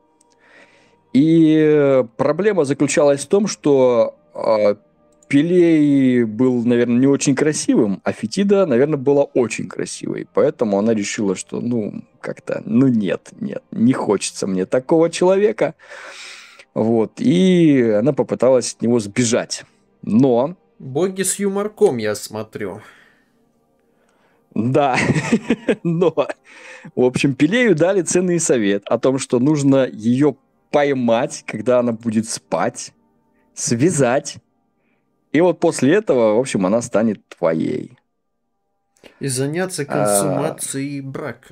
И проблема заключалась в том, что э, Пелей был, наверное, не очень красивым, а Фетида, наверное, была очень красивой. Поэтому она решила, что, ну, как-то, ну, нет, нет, не хочется мне такого человека. Вот. И она попыталась от него сбежать. Но... Боги с юморком, я смотрю. Да, но, в общем, Пелею дали ценный совет о том, что нужно ее поймать, когда она будет спать, связать, и вот после этого, в общем, она станет твоей. И заняться консумацией а... брака.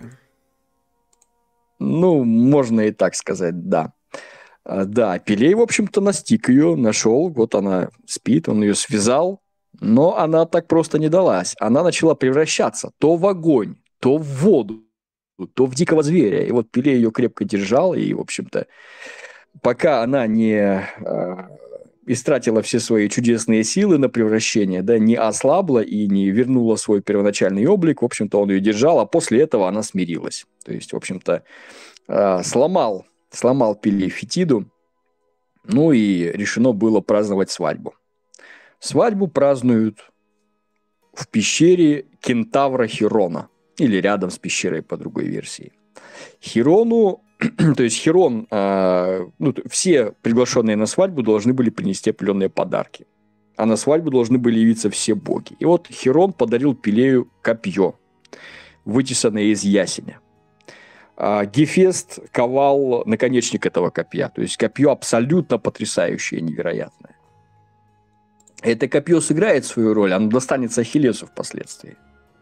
Ну, можно и так сказать, да. Да, Пелей, в общем-то, настиг ее, нашел, вот она спит, он ее связал, но она так просто не далась. Она начала превращаться то в огонь, то в воду, то в дикого зверя. И вот Пелей ее крепко держал, и, в общем-то, пока она не э, истратила все свои чудесные силы на превращение, да, не ослабла и не вернула свой первоначальный облик, в общем-то, он ее держал, а после этого она смирилась. То есть, в общем-то, э, сломал, сломал Пелей Фетиду, ну и решено было праздновать свадьбу. Свадьбу празднуют в пещере кентавра Хирона, или рядом с пещерой по другой версии. Хирону, то есть Хирон, э, ну, все приглашенные на свадьбу должны были принести определенные подарки. А на свадьбу должны были явиться все боги. И вот Хирон подарил Пелею копье, вытесанное из ясеня. а Гефест ковал наконечник этого копья. То есть копье абсолютно потрясающее, невероятное. Это копье сыграет свою роль, оно достанется Ахиллесу впоследствии.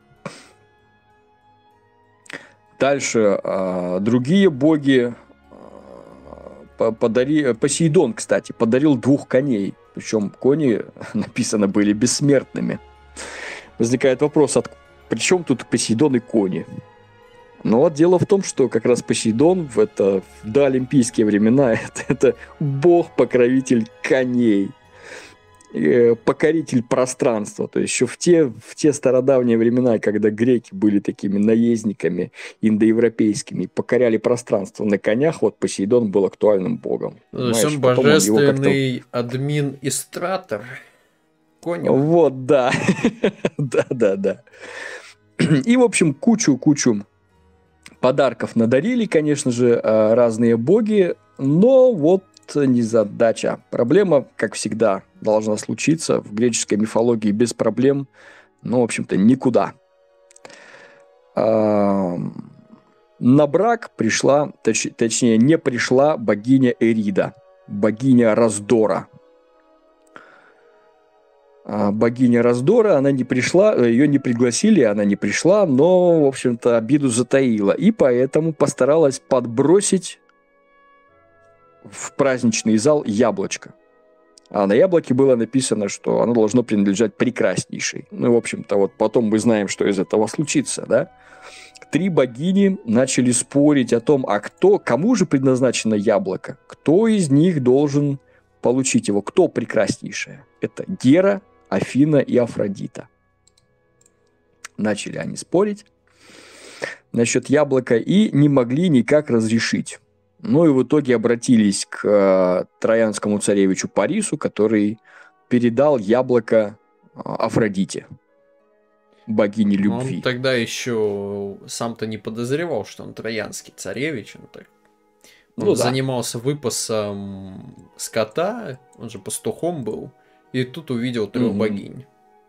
Дальше э, другие боги э, подари... Посейдон, кстати, подарил двух коней. Причем кони, написано, были бессмертными. Возникает вопрос, от... при чем тут Посейдон и кони? Но вот дело в том, что как раз Посейдон в это в доолимпийские времена это, это бог-покровитель коней. Покоритель пространства. То есть еще в те, в те стародавние времена, когда греки были такими наездниками индоевропейскими, покоряли пространство на конях, вот Посейдон был актуальным богом. То есть он божественный администратор конем. Вот, да. Да, да, да. И, в общем, кучу-кучу подарков надарили, конечно же, разные боги, но вот незадача. Проблема, как всегда, должна случиться в греческой мифологии без проблем, но, в общем-то, никуда. А, на брак пришла, точ, точнее, не пришла богиня Эрида, богиня раздора. А, богиня раздора, она не пришла, ее не пригласили, она не пришла, но, в общем-то, обиду затаила, и поэтому постаралась подбросить в праздничный зал яблочко. А на яблоке было написано, что оно должно принадлежать прекраснейшей. Ну, в общем-то, вот потом мы знаем, что из этого случится, да? Три богини начали спорить о том, а кто, кому же предназначено яблоко? Кто из них должен получить его? Кто прекраснейшая? Это Гера, Афина и Афродита. Начали они спорить насчет яблока и не могли никак разрешить. Ну и в итоге обратились к э, троянскому царевичу Парису, который передал яблоко э, Афродите, богине любви. Он тогда еще сам-то не подозревал, что он троянский царевич. Он, так... он ну, занимался да. выпасом скота, он же пастухом был, и тут увидел трех mm-hmm. богинь.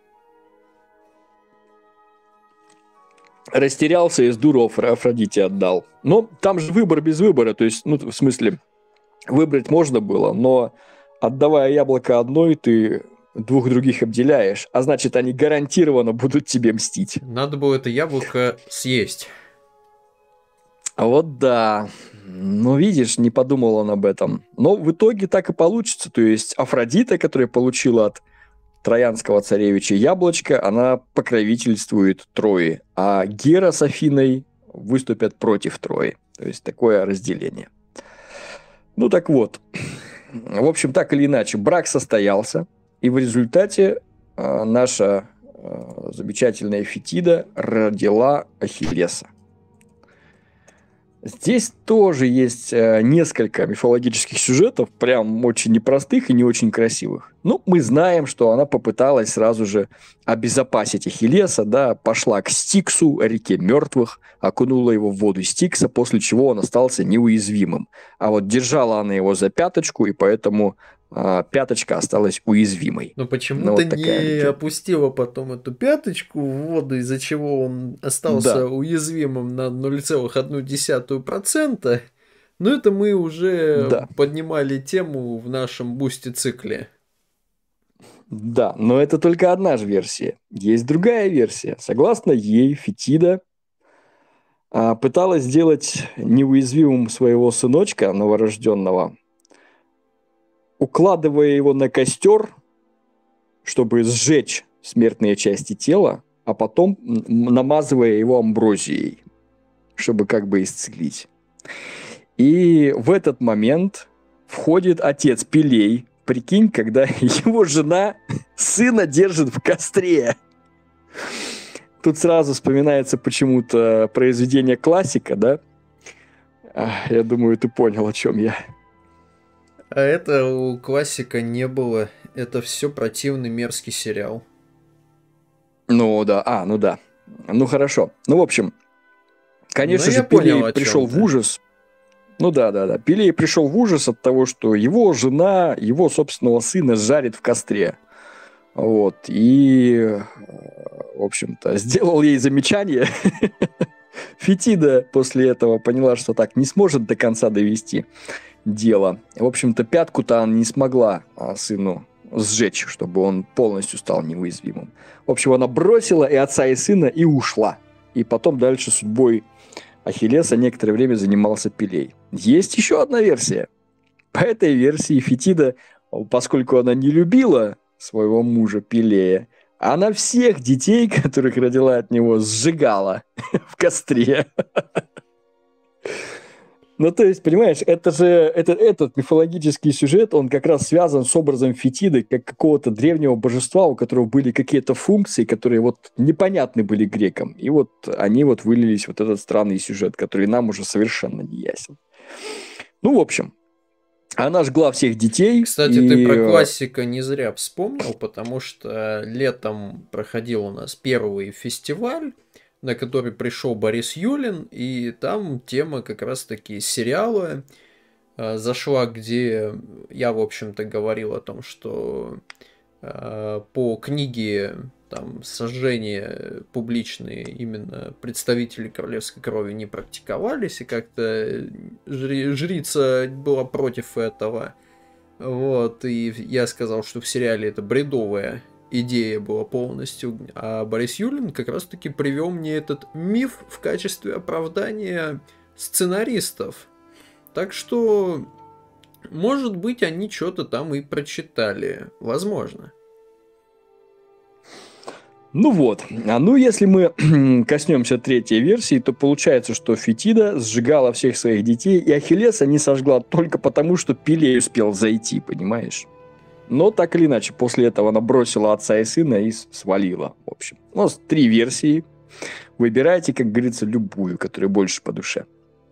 Растерялся и с дуру Афродите отдал. Но там же выбор без выбора. То есть, ну, в смысле, выбрать можно было, но отдавая яблоко одной, ты двух других обделяешь. А значит, они гарантированно будут тебе мстить. Надо было это яблоко съесть. А вот да. Ну, видишь, не подумал он об этом. Но в итоге так и получится. То есть, Афродита, которая получила от троянского царевича яблочко, она покровительствует Трои, а Гера с Афиной выступят против Трои. То есть такое разделение. Ну так вот, в общем, так или иначе, брак состоялся, и в результате э, наша э, замечательная Фетида родила Ахиллеса. Здесь тоже есть э, несколько мифологических сюжетов, прям очень непростых и не очень красивых. Ну, мы знаем, что она попыталась сразу же обезопасить Ахиллеса, да, пошла к Стиксу, реке мертвых, окунула его в воду Стикса, после чего он остался неуязвимым. А вот держала она его за пяточку, и поэтому э, пяточка осталась уязвимой. Но почему-то ну, вот не ничего. Опустила потом эту пяточку в воду, из-за чего он остался да. уязвимым на ноль целых одну десятую процента. Но это мы уже да. поднимали тему в нашем бусти-цикле. Да, но это только одна же версия. Есть другая версия. Согласно ей, Фетида а, пыталась сделать неуязвимым своего сыночка новорожденного, укладывая его на костер, чтобы сжечь смертные части тела, а потом намазывая его амброзией, чтобы как бы исцелить. И в этот момент входит отец Пелей. Прикинь, когда его жена сына держит в костре. Тут сразу вспоминается почему-то произведение классика, да? Я думаю, ты понял, о чем я. А это у классика не было. Это все противный мерзкий сериал. Ну да, а, ну да. Ну хорошо. Ну, в общем, конечно же, Пелей пришел в ужас. Ну да, да, да. Пелей пришел в ужас от того, что его жена, его собственного сына жарит в костре. Вот. И, в общем-то, сделал ей замечание, Фетида после этого поняла, что так не сможет до конца довести дело. В общем-то, пятку-то она не смогла сыну сжечь, чтобы он полностью стал неуязвимым. В общем, она бросила и отца, и сына, и ушла. И потом дальше судьбой Ахиллеса некоторое время занимался Пелей. Есть еще одна версия. По этой версии Фетида, поскольку она не любила своего мужа Пелея, она всех детей, которых родила от него, сжигала в костре. Ну, то есть, понимаешь, это же, это, этот мифологический сюжет, он как раз связан с образом Фетиды, как какого-то древнего божества, у которого были какие-то функции, которые вот непонятны были грекам. И вот они вот вылились в вот этот странный сюжет, который нам уже совершенно не ясен. Ну, в общем, она жгла всех детей. Кстати, и... ты про классика не зря вспомнил, потому что летом проходил у нас первый фестиваль, на который пришел Борис Юлин, и там тема как раз-таки сериала э, зашла, где я, в общем-то, говорил о том, что э, по книге там сожжения публичные именно представители королевской крови не практиковались, и как-то жри- жрица была против этого. Вот, и я сказал, что в сериале это бредовая идея была полностью, а Борис Юлин как раз-таки привел мне этот миф в качестве оправдания сценаристов. Так что, может быть, они что-то там и прочитали. Возможно. Ну вот, а ну если мы коснемся третьей версии, то получается, что Фетида сжигала всех своих детей, и Ахиллеса не сожгла только потому, что Пелей успел зайти, понимаешь? Но так или иначе, после этого она бросила отца и сына и свалила, в общем. У нас три версии. Выбирайте, как говорится, любую, которая больше по душе.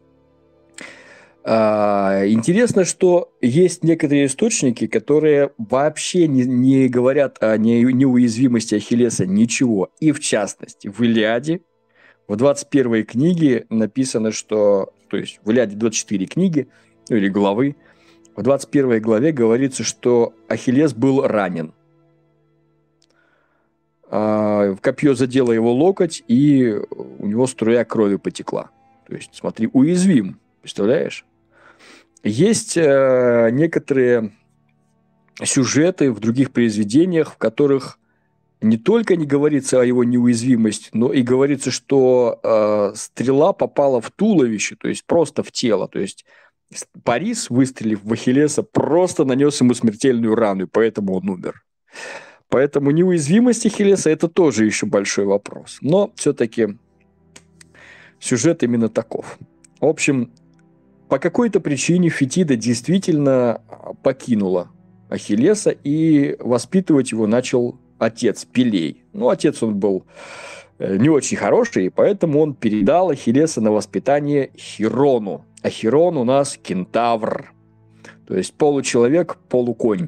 А, интересно, что есть некоторые источники, которые вообще не, не говорят о не, неуязвимости Ахиллеса ничего. И в частности, в Илиаде, в двадцать первой книге написано, что... То есть в Илиаде двадцать четыре книги, ну или главы. В двадцать первой главе говорится, что Ахиллес был ранен. А, копье задело его локоть, и у него струя крови потекла. То есть, смотри, уязвим. Представляешь? Есть э, некоторые сюжеты в других произведениях, в которых не только не говорится о его неуязвимости, но и говорится, что э, стрела попала в туловище, то есть просто в тело. То есть Парис, выстрелив в Ахиллеса, просто нанес ему смертельную рану, и поэтому он умер. Поэтому неуязвимость Ахиллеса – это тоже еще большой вопрос. Но все-таки сюжет именно таков. В общем, по какой-то причине Фетида действительно покинула Ахиллеса, и воспитывать его начал отец Пелей. Ну, отец он был не очень хороший, поэтому он передал Ахиллеса на воспитание Хирону. А Хирон у нас кентавр, то есть получеловек, полуконь.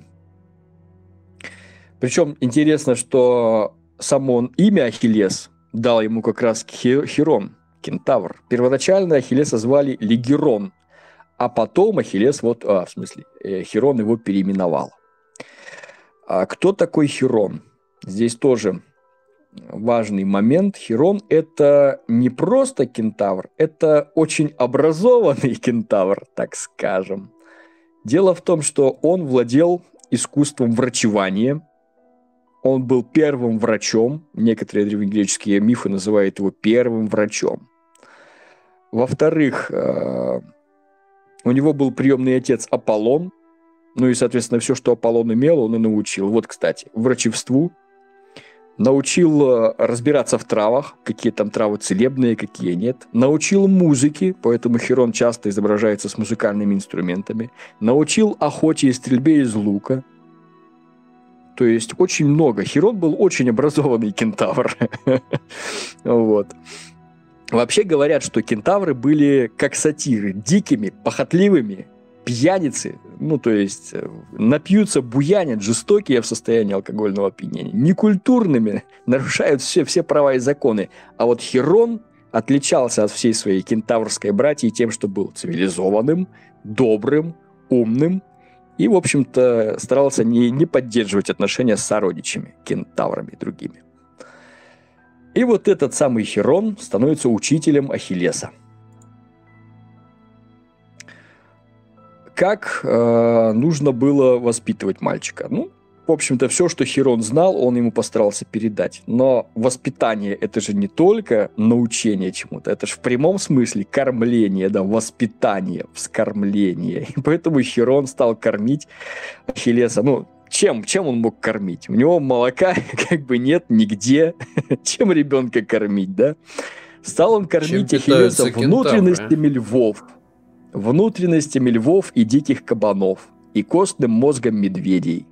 Причем интересно, что само имя Ахиллес дал ему как раз Хирон, кентавр. Первоначально Ахиллеса звали Лигерон, а потом Ахиллес, вот, а, в смысле, Хирон его переименовал. А кто такой Хирон? Здесь тоже важный момент. Хирон – это не просто кентавр, это очень образованный кентавр, так скажем. Дело в том, что он владел искусством врачевания. Он был первым врачом. Некоторые древнегреческие мифы называют его первым врачом. Во-вторых, у него был приемный отец Аполлон. Ну и, соответственно, все, что Аполлон имел, он и научил. Вот, кстати, врачевству. Научил разбираться в травах, какие там травы целебные, какие нет. Научил музыке, поэтому Хирон часто изображается с музыкальными инструментами. Научил охоте и стрельбе из лука. То есть очень много. Хирон был очень образованный кентавр. Вот. Вообще говорят, что кентавры были как сатиры, дикими, похотливыми, пьяницы, ну, то есть напьются, буянят, жестокие в состоянии алкогольного опьянения, некультурными, нарушают все, все права и законы. А вот Хирон отличался от всей своей кентаврской братьи тем, что был цивилизованным, добрым, умным и, в общем-то, старался не, не поддерживать отношения с сородичами, кентаврами и другими. И вот этот самый Хирон становится учителем Ахиллеса. Как э, нужно было воспитывать мальчика? Ну, в общем-то, все, что Хирон знал, он ему постарался передать. Но воспитание – это же не только научение чему-то, это же в прямом смысле кормление, да, воспитание, вскормление. И поэтому Хирон стал кормить Ахиллеса. Ну, чем? Чем он мог кормить? У него молока как бы нет нигде. Чем ребенка кормить, да? Стал он кормить Ахиллеса внутренностями львов. Внутренностями львов и диких кабанов. И костным мозгом медведей.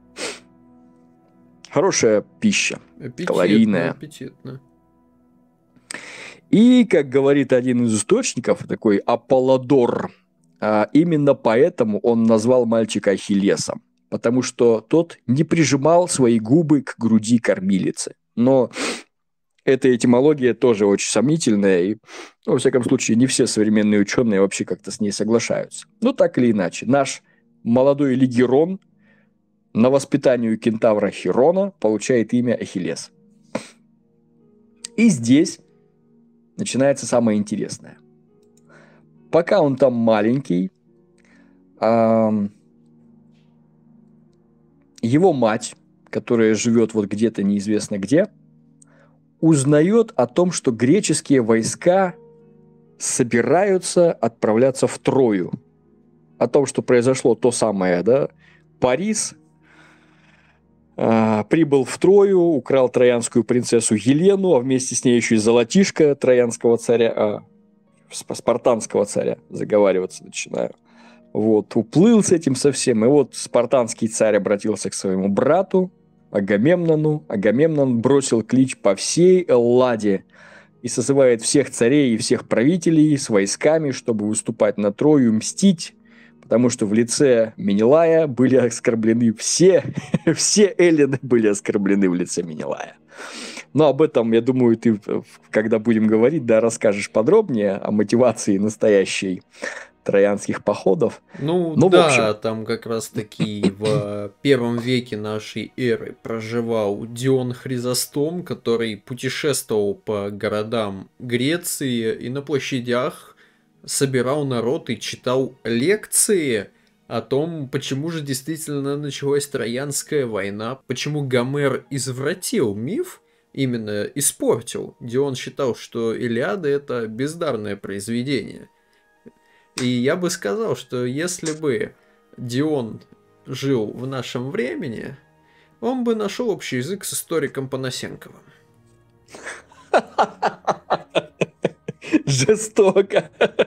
Хорошая пища, аппетитно, калорийная. Аппетитно. И, как говорит один из источников, такой Аполлодор, именно поэтому он назвал мальчика Ахиллесом, потому что тот не прижимал свои губы к груди кормилицы. Но эта этимология тоже очень сомнительная, и, ну, во всяком случае, не все современные ученые вообще как-то с ней соглашаются. Но так или иначе, наш молодой Лигерон на воспитанию кентавра Хирона получает имя Ахиллес. И здесь начинается самое интересное. Пока он там маленький, его мать, которая живет вот где-то неизвестно где, узнает о том, что греческие войска собираются отправляться в Трою. О том, что произошло то самое, да, Парис а, прибыл в Трою, украл троянскую принцессу Елену, а вместе с ней еще и золотишко троянского царя, а, спартанского царя, заговариваться начинаю. Вот, уплыл с этим совсем, и вот спартанский царь обратился к своему брату Агамемнону. Агамемнон бросил клич по всей Элладе и созывает всех царей и всех правителей с войсками, чтобы выступать на Трою, мстить, потому что в лице Менелая были оскорблены все, все эллины были оскорблены в лице Менелая. Но об этом, я думаю, ты, когда будем говорить, да, расскажешь подробнее о мотивации настоящей троянских походов. Ну, ну да, в общем... там как раз таки в первом веке нашей эры проживал Дион Хризостом, который путешествовал по городам Греции и на площадях собирал народ и читал лекции о том, почему же действительно началась Троянская война, почему Гомер извратил миф, именно испортил. Дион считал, что Илиада — это бездарное произведение. И я бы сказал, что если бы Дион жил в нашем времени, он бы нашел общий язык с историком Панасенковым. Жестоко.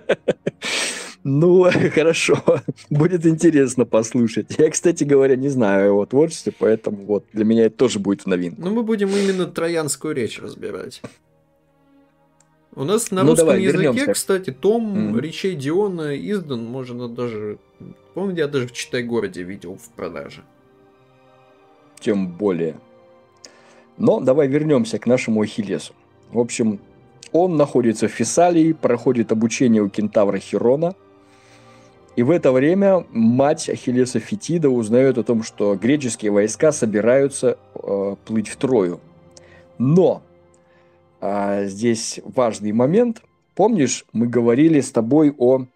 Ну, хорошо. Будет интересно послушать. Я, кстати говоря, не знаю его творчества, поэтому вот для меня это тоже будет в новинку. Но мы будем именно троянскую речь разбирать. У нас на ну, русском давай, языке, вернемся. Кстати, том mm-hmm. речей Диона издан, можно даже... Помню, я даже в Читай-городе видел в продаже. Тем более. Но давай вернемся к нашему Ахиллесу. В общем, он находится в Фессалии, проходит обучение у кентавра Хирона. И в это время мать Ахиллеса Фетида узнает о том, что греческие войска собираются э, плыть в Трою. Но а, здесь важный момент. Помнишь, мы говорили с тобой о,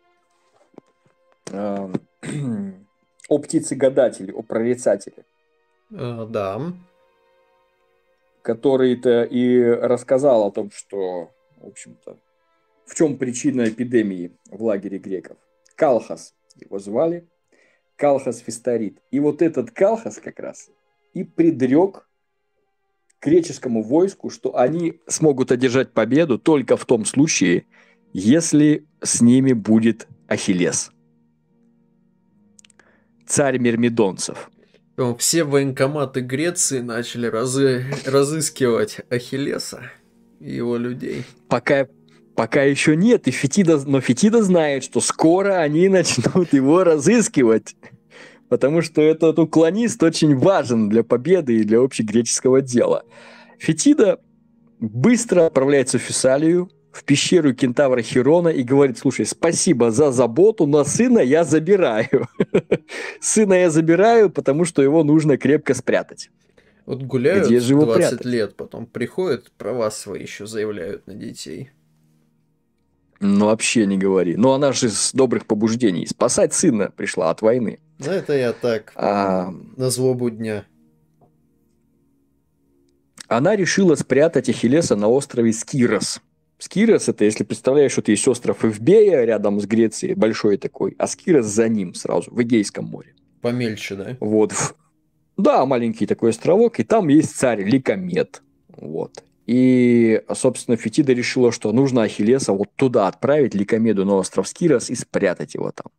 э, о птице-гадателе, о прорицателе? Uh, да. Который-то и рассказал о том, что, в общем-то, в чем причина эпидемии в лагере греков. Калхас его звали, Калхас Фисторит. И вот этот Калхас как раз и предрек греческому войску, что они смогут одержать победу только в том случае, если с ними будет Ахиллес, царь мирмидонцев. Все военкоматы Греции начали разы... разыскивать Ахиллеса и его людей. Пока, пока еще нет, и Фетида... но Фетида знает, что скоро они начнут его разыскивать. Потому что этот уклонист очень важен для победы и для общегреческого дела. Фетида быстро отправляется в Фессалию, в пещеру кентавра Хирона и говорит: слушай, спасибо за заботу, но сына я забираю. Сына я забираю, потому что его нужно крепко спрятать. Вот гуляют Где же его двадцать прятать? лет, потом приходят, права свои еще заявляют на детей. Ну, вообще не говори. Но она же с добрых побуждений. Спасать сына пришла от войны. Ну, это я так, А, на злобу дня. она решила спрятать Ахиллеса на острове Скирос. Скирос – это, если представляешь, что это есть остров Эвбея рядом с Грецией, большой такой, а Скирос за ним сразу, в Эгейском море. Помельче, да? Вот. Да, маленький такой островок, и там есть царь Ликомед. Вот. И, собственно, Фетида решила, что нужно Ахиллеса вот туда отправить, Ликомеду на остров Скирос, и спрятать его там.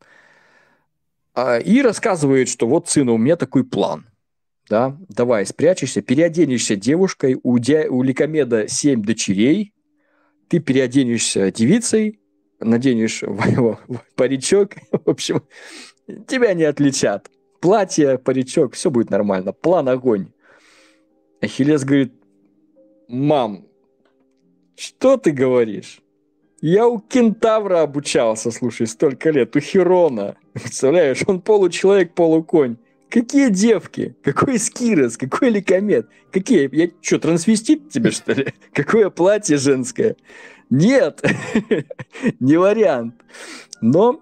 И рассказывает, что вот, сына, у меня такой план. Да, давай, спрячешься, переоденешься девушкой, у, Ди... у Ликомеда семь дочерей, ты переоденешься девицей, наденешь паричок, в общем, тебя не отличат. Платье, паричок, все будет нормально. План огонь. Ахиллес говорит: мам, что ты говоришь? Я у кентавра обучался, слушай, столько лет, у Херона. Представляешь, он получеловек, полуконь. Какие девки? Какой Скирос? Какой Ликомед? Какие? Я что, трансвестит тебе, что ли? Какое платье женское? Нет, не вариант. Но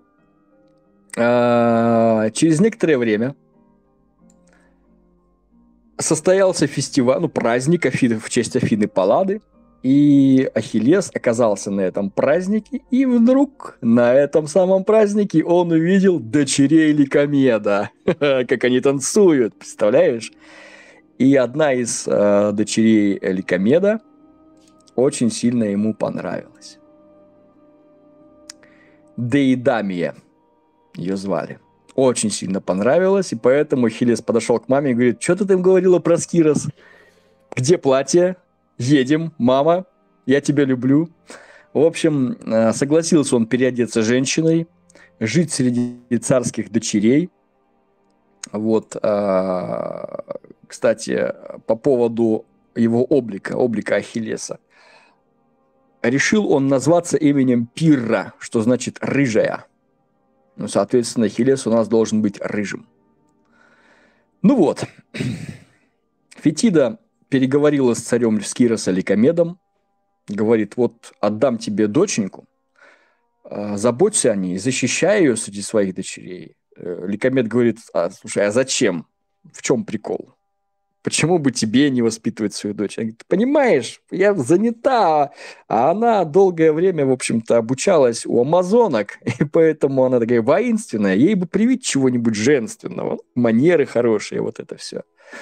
через некоторое время состоялся фестиваль, ну, праздник в честь Афины Паллады, и Ахиллес оказался на этом празднике, и вдруг на этом самом празднике он увидел дочерей Ликомеда, как они танцуют, представляешь? И одна из э, дочерей Ликомеда очень сильно ему понравилась. Деидамия ее звали. Очень сильно понравилось, и поэтому Ахиллес подошел к маме и говорит: что ты там говорила про Скирос? Где платье? Едем, мама, я тебя люблю. В общем, согласился он переодеться женщиной, жить среди царских дочерей. Вот, кстати, по поводу его облика, облика Ахиллеса. Решил он назваться именем Пирра, что значит «рыжая». Ну, соответственно, Ахиллес у нас должен быть рыжим. Ну вот, Фетида переговорила с царем Скироса Ликомедом, говорит: вот отдам тебе доченьку, заботься о ней, защищай ее среди своих дочерей. Ликомед говорит: а, слушай, а зачем? В чем прикол? Почему бы тебе не воспитывать свою дочь? Она говорит: понимаешь, я занята, а она долгое время, в общем-то, обучалась у амазонок, и поэтому она такая воинственная, ей бы привить чего-нибудь женственного, манеры хорошие, вот это все.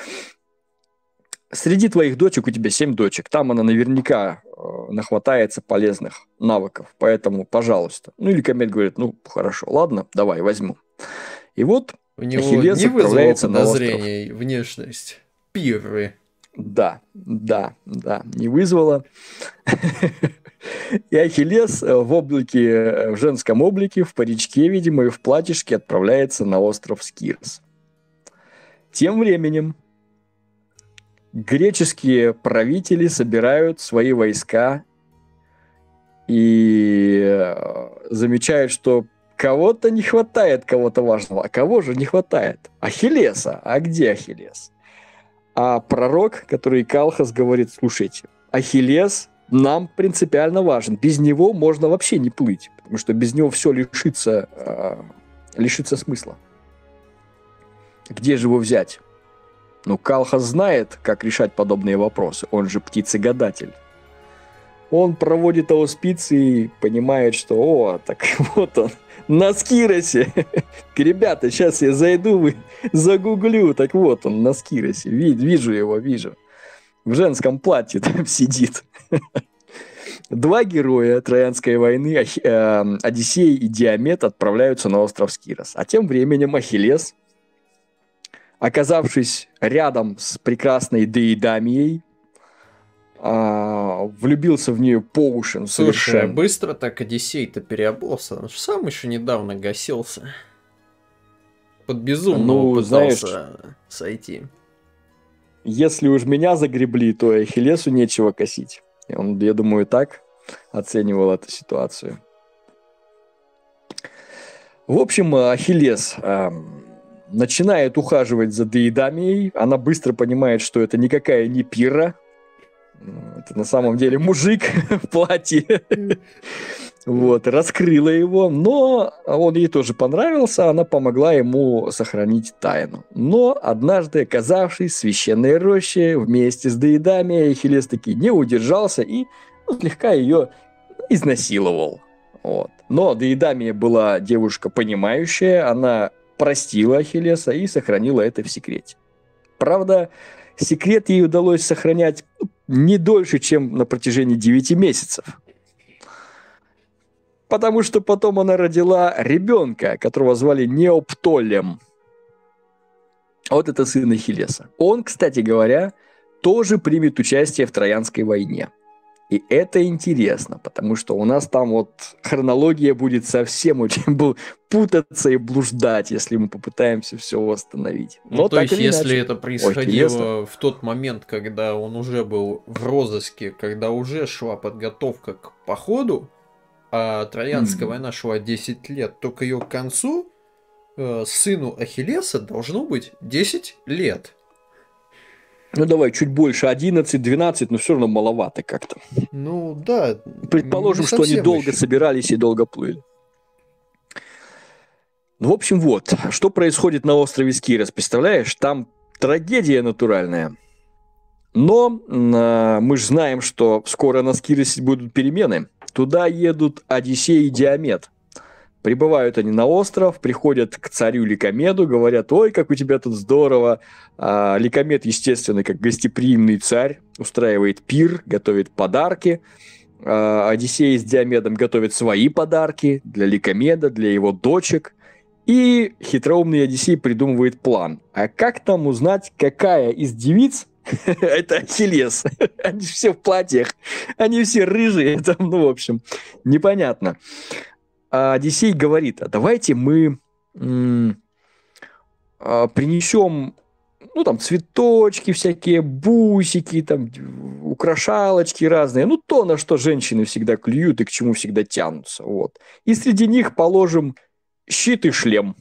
Среди твоих дочек, у тебя семь дочек, там она наверняка э, нахватается полезных навыков, поэтому, пожалуйста. Ну, или Ликомед говорит: ну, хорошо, ладно, давай, возьму. И вот у него Ахиллес не отправляется на остров. подозрений внешность Пирры. Да, да, да, не вызвало. И Ахиллес в облике, в женском облике, в паричке, видимо, и в платьишке отправляется на остров Скирос. Тем временем греческие правители собирают свои войска и замечают, что кого-то не хватает, кого-то важного. А кого же не хватает? Ахиллеса. А где Ахиллес? А пророк, который Калхас, говорит: слушайте, Ахиллес нам принципиально важен. Без него можно вообще не плыть, потому что без него все лишится, э, лишится смысла. Где же его взять? Ну, Калхас знает, как решать подобные вопросы. Он же птицегадатель. Он проводит ауспиции и понимает, что, о, так вот он, на Скиросе. Ребята, сейчас я зайду, загуглю. Так вот он, на Скиросе. Вижу его, вижу. В женском платье там сидит. Два героя Троянской войны, Одиссей и Диамет, отправляются на остров Скирос. А тем временем Ахиллес, оказавшись рядом с прекрасной Деидамией, влюбился в нее по уши. Слушай, быстро так Одиссей-то переобулся. Он же сам еще недавно гасился. Под безумного ну, пытался знаешь, сойти. Если уж меня загребли, то Ахиллесу нечего косить. Он, я думаю, так оценивал эту ситуацию. В общем, Ахиллес э, начинает ухаживать за Деидамией. Она быстро понимает, что это никакая не Пирра. Это на самом деле мужик в платье. Вот, раскрыла его, но он ей тоже понравился, она помогла ему сохранить тайну. Но однажды, оказавшись в священной роще вместе с Деидамией, Ахиллес таки не удержался и ну, слегка ее изнасиловал. Вот. Но Деидамия была девушка понимающая, она простила Ахиллеса и сохранила это в секрете. Правда, секрет ей удалось сохранять не дольше, чем на протяжении девяти месяцев. Потому что потом она родила ребенка, которого звали Неоптолем. Вот это сын Ахиллеса. Он, кстати говоря, тоже примет участие в Троянской войне. И это интересно, потому что у нас там вот хронология будет совсем очень путаться и блуждать, если мы попытаемся все восстановить. Но ну, то есть, если это происходило в тот момент, когда он уже был в розыске, когда уже шла подготовка к походу, а Троянская mm-hmm. война шла десять лет, то к ее концу э, сыну Ахиллеса должно быть десять лет. Ну давай, чуть больше, одиннадцать-двенадцать, но все равно маловато как-то. Ну да. Предположим, что они долго еще. собирались и долго плыли. Ну, в общем, вот, что происходит на острове Скирос, представляешь? Там трагедия натуральная. Но э, мы же знаем, что скоро на Скиросе будут перемены. Туда едут Одиссей и Диомед. Прибывают они на остров, приходят к царю Ликомеду, говорят: ой, как у тебя тут здорово. А Ликомед, естественно, как гостеприимный царь, устраивает пир, готовит подарки. А Одиссей с Диомедом готовят свои подарки для Ликомеда, для его дочек. И хитроумный Одиссей придумывает план. А как там узнать, какая из девиц это Ахиллес? Они все в платьях, они все рыжие, там, ну, в общем, непонятно. А Одиссей говорит: а давайте мы м- а, принесем, ну, там, цветочки всякие, бусики, там, украшалочки разные, ну, то, на что женщины всегда клюют и к чему всегда тянутся, вот. И среди них положим щит и шлем.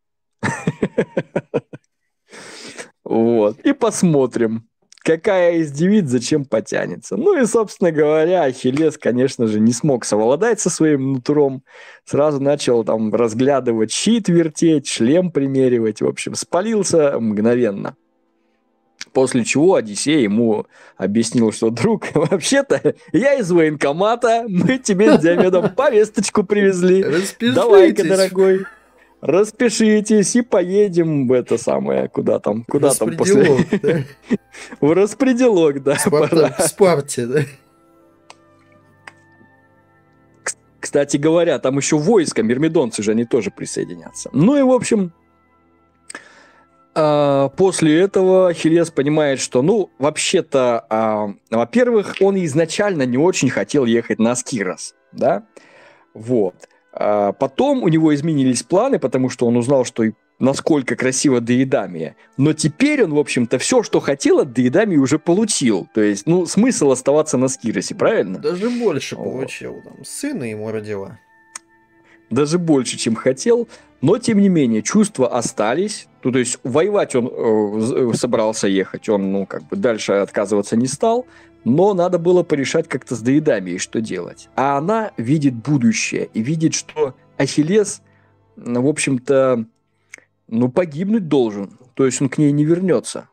Вот. И посмотрим, какая из девиц зачем потянется. Ну и, собственно говоря, Ахиллес, конечно же, не смог совладать со своим нутром. Сразу начал там разглядывать щит, вертеть, шлем примеривать. В общем, спалился мгновенно. После чего Одиссей ему объяснил, что: друг, вообще-то я из военкомата, мы тебе с Диомедом повесточку привезли. Давай-ка, дорогой. Распишитесь и поедем в это самое, куда там, куда там после... Да? В распределок, да. В спорте, да. Кстати говоря, там еще войско, мирмидонцы же, они тоже присоединятся. Ну и, в общем, после этого Ахиллес понимает, что, ну, вообще-то, во-первых, он изначально не очень хотел ехать на Скирос, да, вот. А потом у него изменились планы, потому что он узнал, что насколько красива Деидамия. Но теперь он, в общем-то, все, что хотел от Деидамии, уже получил. То есть, ну, смысл оставаться на Скиросе, правильно? Даже больше получил. Там, сына ему родила. Даже больше, чем хотел. Но, тем не менее, чувства остались. Ну, то есть, воевать он э, собрался ехать. Он, ну, как бы дальше отказываться не стал. Но надо было порешать как-то с Деидамией, что делать. А она видит будущее и видит, что Ахиллес, в общем-то, ну, погибнуть должен. То есть он к ней не вернется.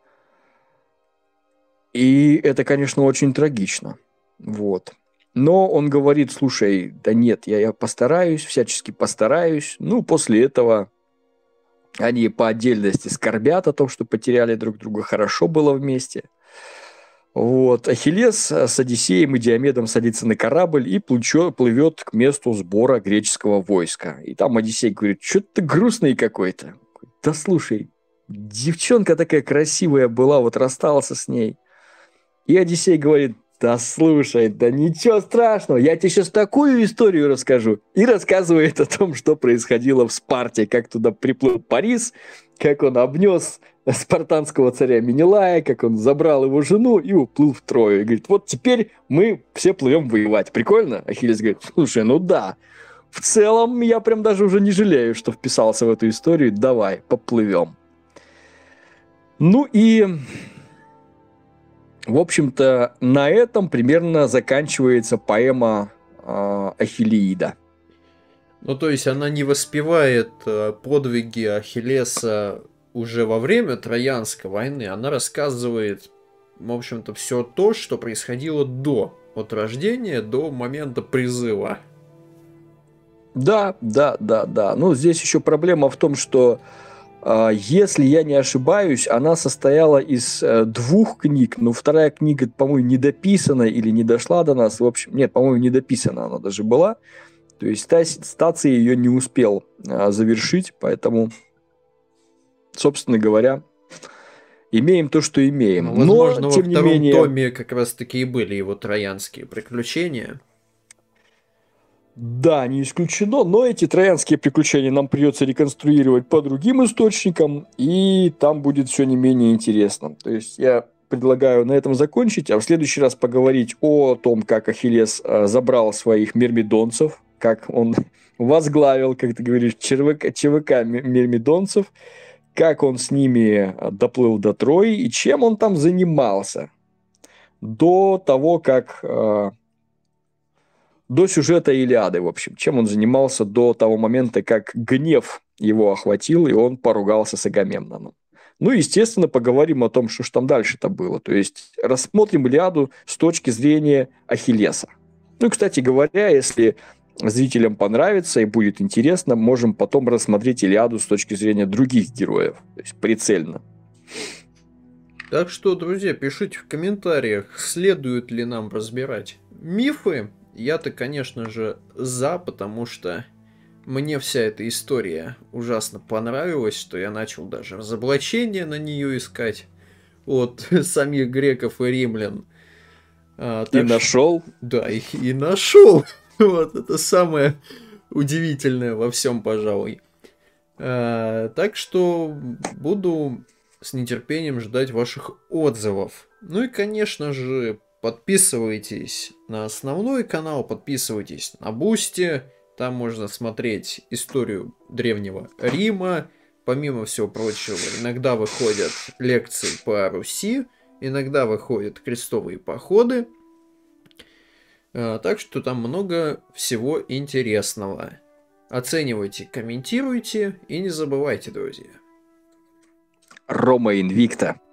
И это, конечно, очень трагично. Вот. Но он говорит: слушай, да нет, я, я постараюсь, всячески постараюсь. Ну, после этого они по отдельности скорбят о том, что потеряли друг друга, хорошо было вместе. Вот. Ахиллес с Одиссеем и Диомедом садится на корабль и плывет к месту сбора греческого войска. И там Одиссей говорит: что ты грустный какой-то. Да слушай, девчонка такая красивая была, вот расстался с ней. И Одиссей говорит: да слушай, да ничего страшного, я тебе сейчас такую историю расскажу. И рассказывает о том, что происходило в Спарте, как туда приплыл Парис, как он обнес спартанского царя Менелая, как он забрал его жену и уплыл в Трою. И говорит: вот теперь мы все плывем воевать. Прикольно? Ахиллес говорит: слушай, ну да. в целом я прям даже уже не жалею, что вписался в эту историю. Давай, поплывем. Ну и, в общем-то, на этом примерно заканчивается поэма э, Ахиллеида. Ну, то есть она не воспевает э, подвиги Ахиллеса уже во время Троянской войны, она рассказывает, в общем-то, все то, что происходило до, от рождения до момента призыва. Да, да, да, да. Ну, здесь еще проблема в том, что, э, если я не ошибаюсь, она состояла из э, двух книг, но вторая книга, по-моему, не дописана или не дошла до нас. В общем, нет, по-моему, не дописана она даже была. То есть Стаций ее не успел э, завершить, поэтому, собственно говоря, имеем то, что имеем. Ну, возможно, Но, во тем не втором менее... томе как раз-таки и были его троянские приключения. Да, не исключено, но эти троянские приключения нам придется реконструировать по другим источникам, и там будет все не менее интересно. То есть я предлагаю на этом закончить, а в следующий раз поговорить о том, как Ахиллес э, забрал своих мирмидонцев, как он возглавил, как ты говоришь, ЧВК, ЧВК мирмидонцев, как он с ними доплыл до Трои и чем он там занимался до того, как... Э, до сюжета Илиады, в общем, чем он занимался до того момента, как гнев его охватил, и он поругался с Агамемноном. Ну, естественно, поговорим о том, что ж там дальше-то было. То есть, рассмотрим Илиаду с точки зрения Ахиллеса. Ну, и, кстати говоря, если зрителям понравится и будет интересно, можем потом рассмотреть Илиаду с точки зрения других героев. То есть, прицельно. Так что, друзья, пишите в комментариях, следует ли нам разбирать мифы. Я-то, конечно же, за, потому что мне вся эта история ужасно понравилась, что я начал даже разоблачение на нее искать от самих греков и римлян. А, и нашел? Что, да, и, и нашел. Вот это самое удивительное во всем, пожалуй. А, так что буду с нетерпением ждать ваших отзывов. Ну и, конечно же, подписывайтесь на основной канал, подписывайтесь на Бусти. Там можно смотреть историю Древнего Рима. Помимо всего прочего, иногда выходят лекции по Руси, иногда выходят крестовые походы. Так что там много всего интересного. Оценивайте, комментируйте и не забывайте, друзья. Рома Инвикта.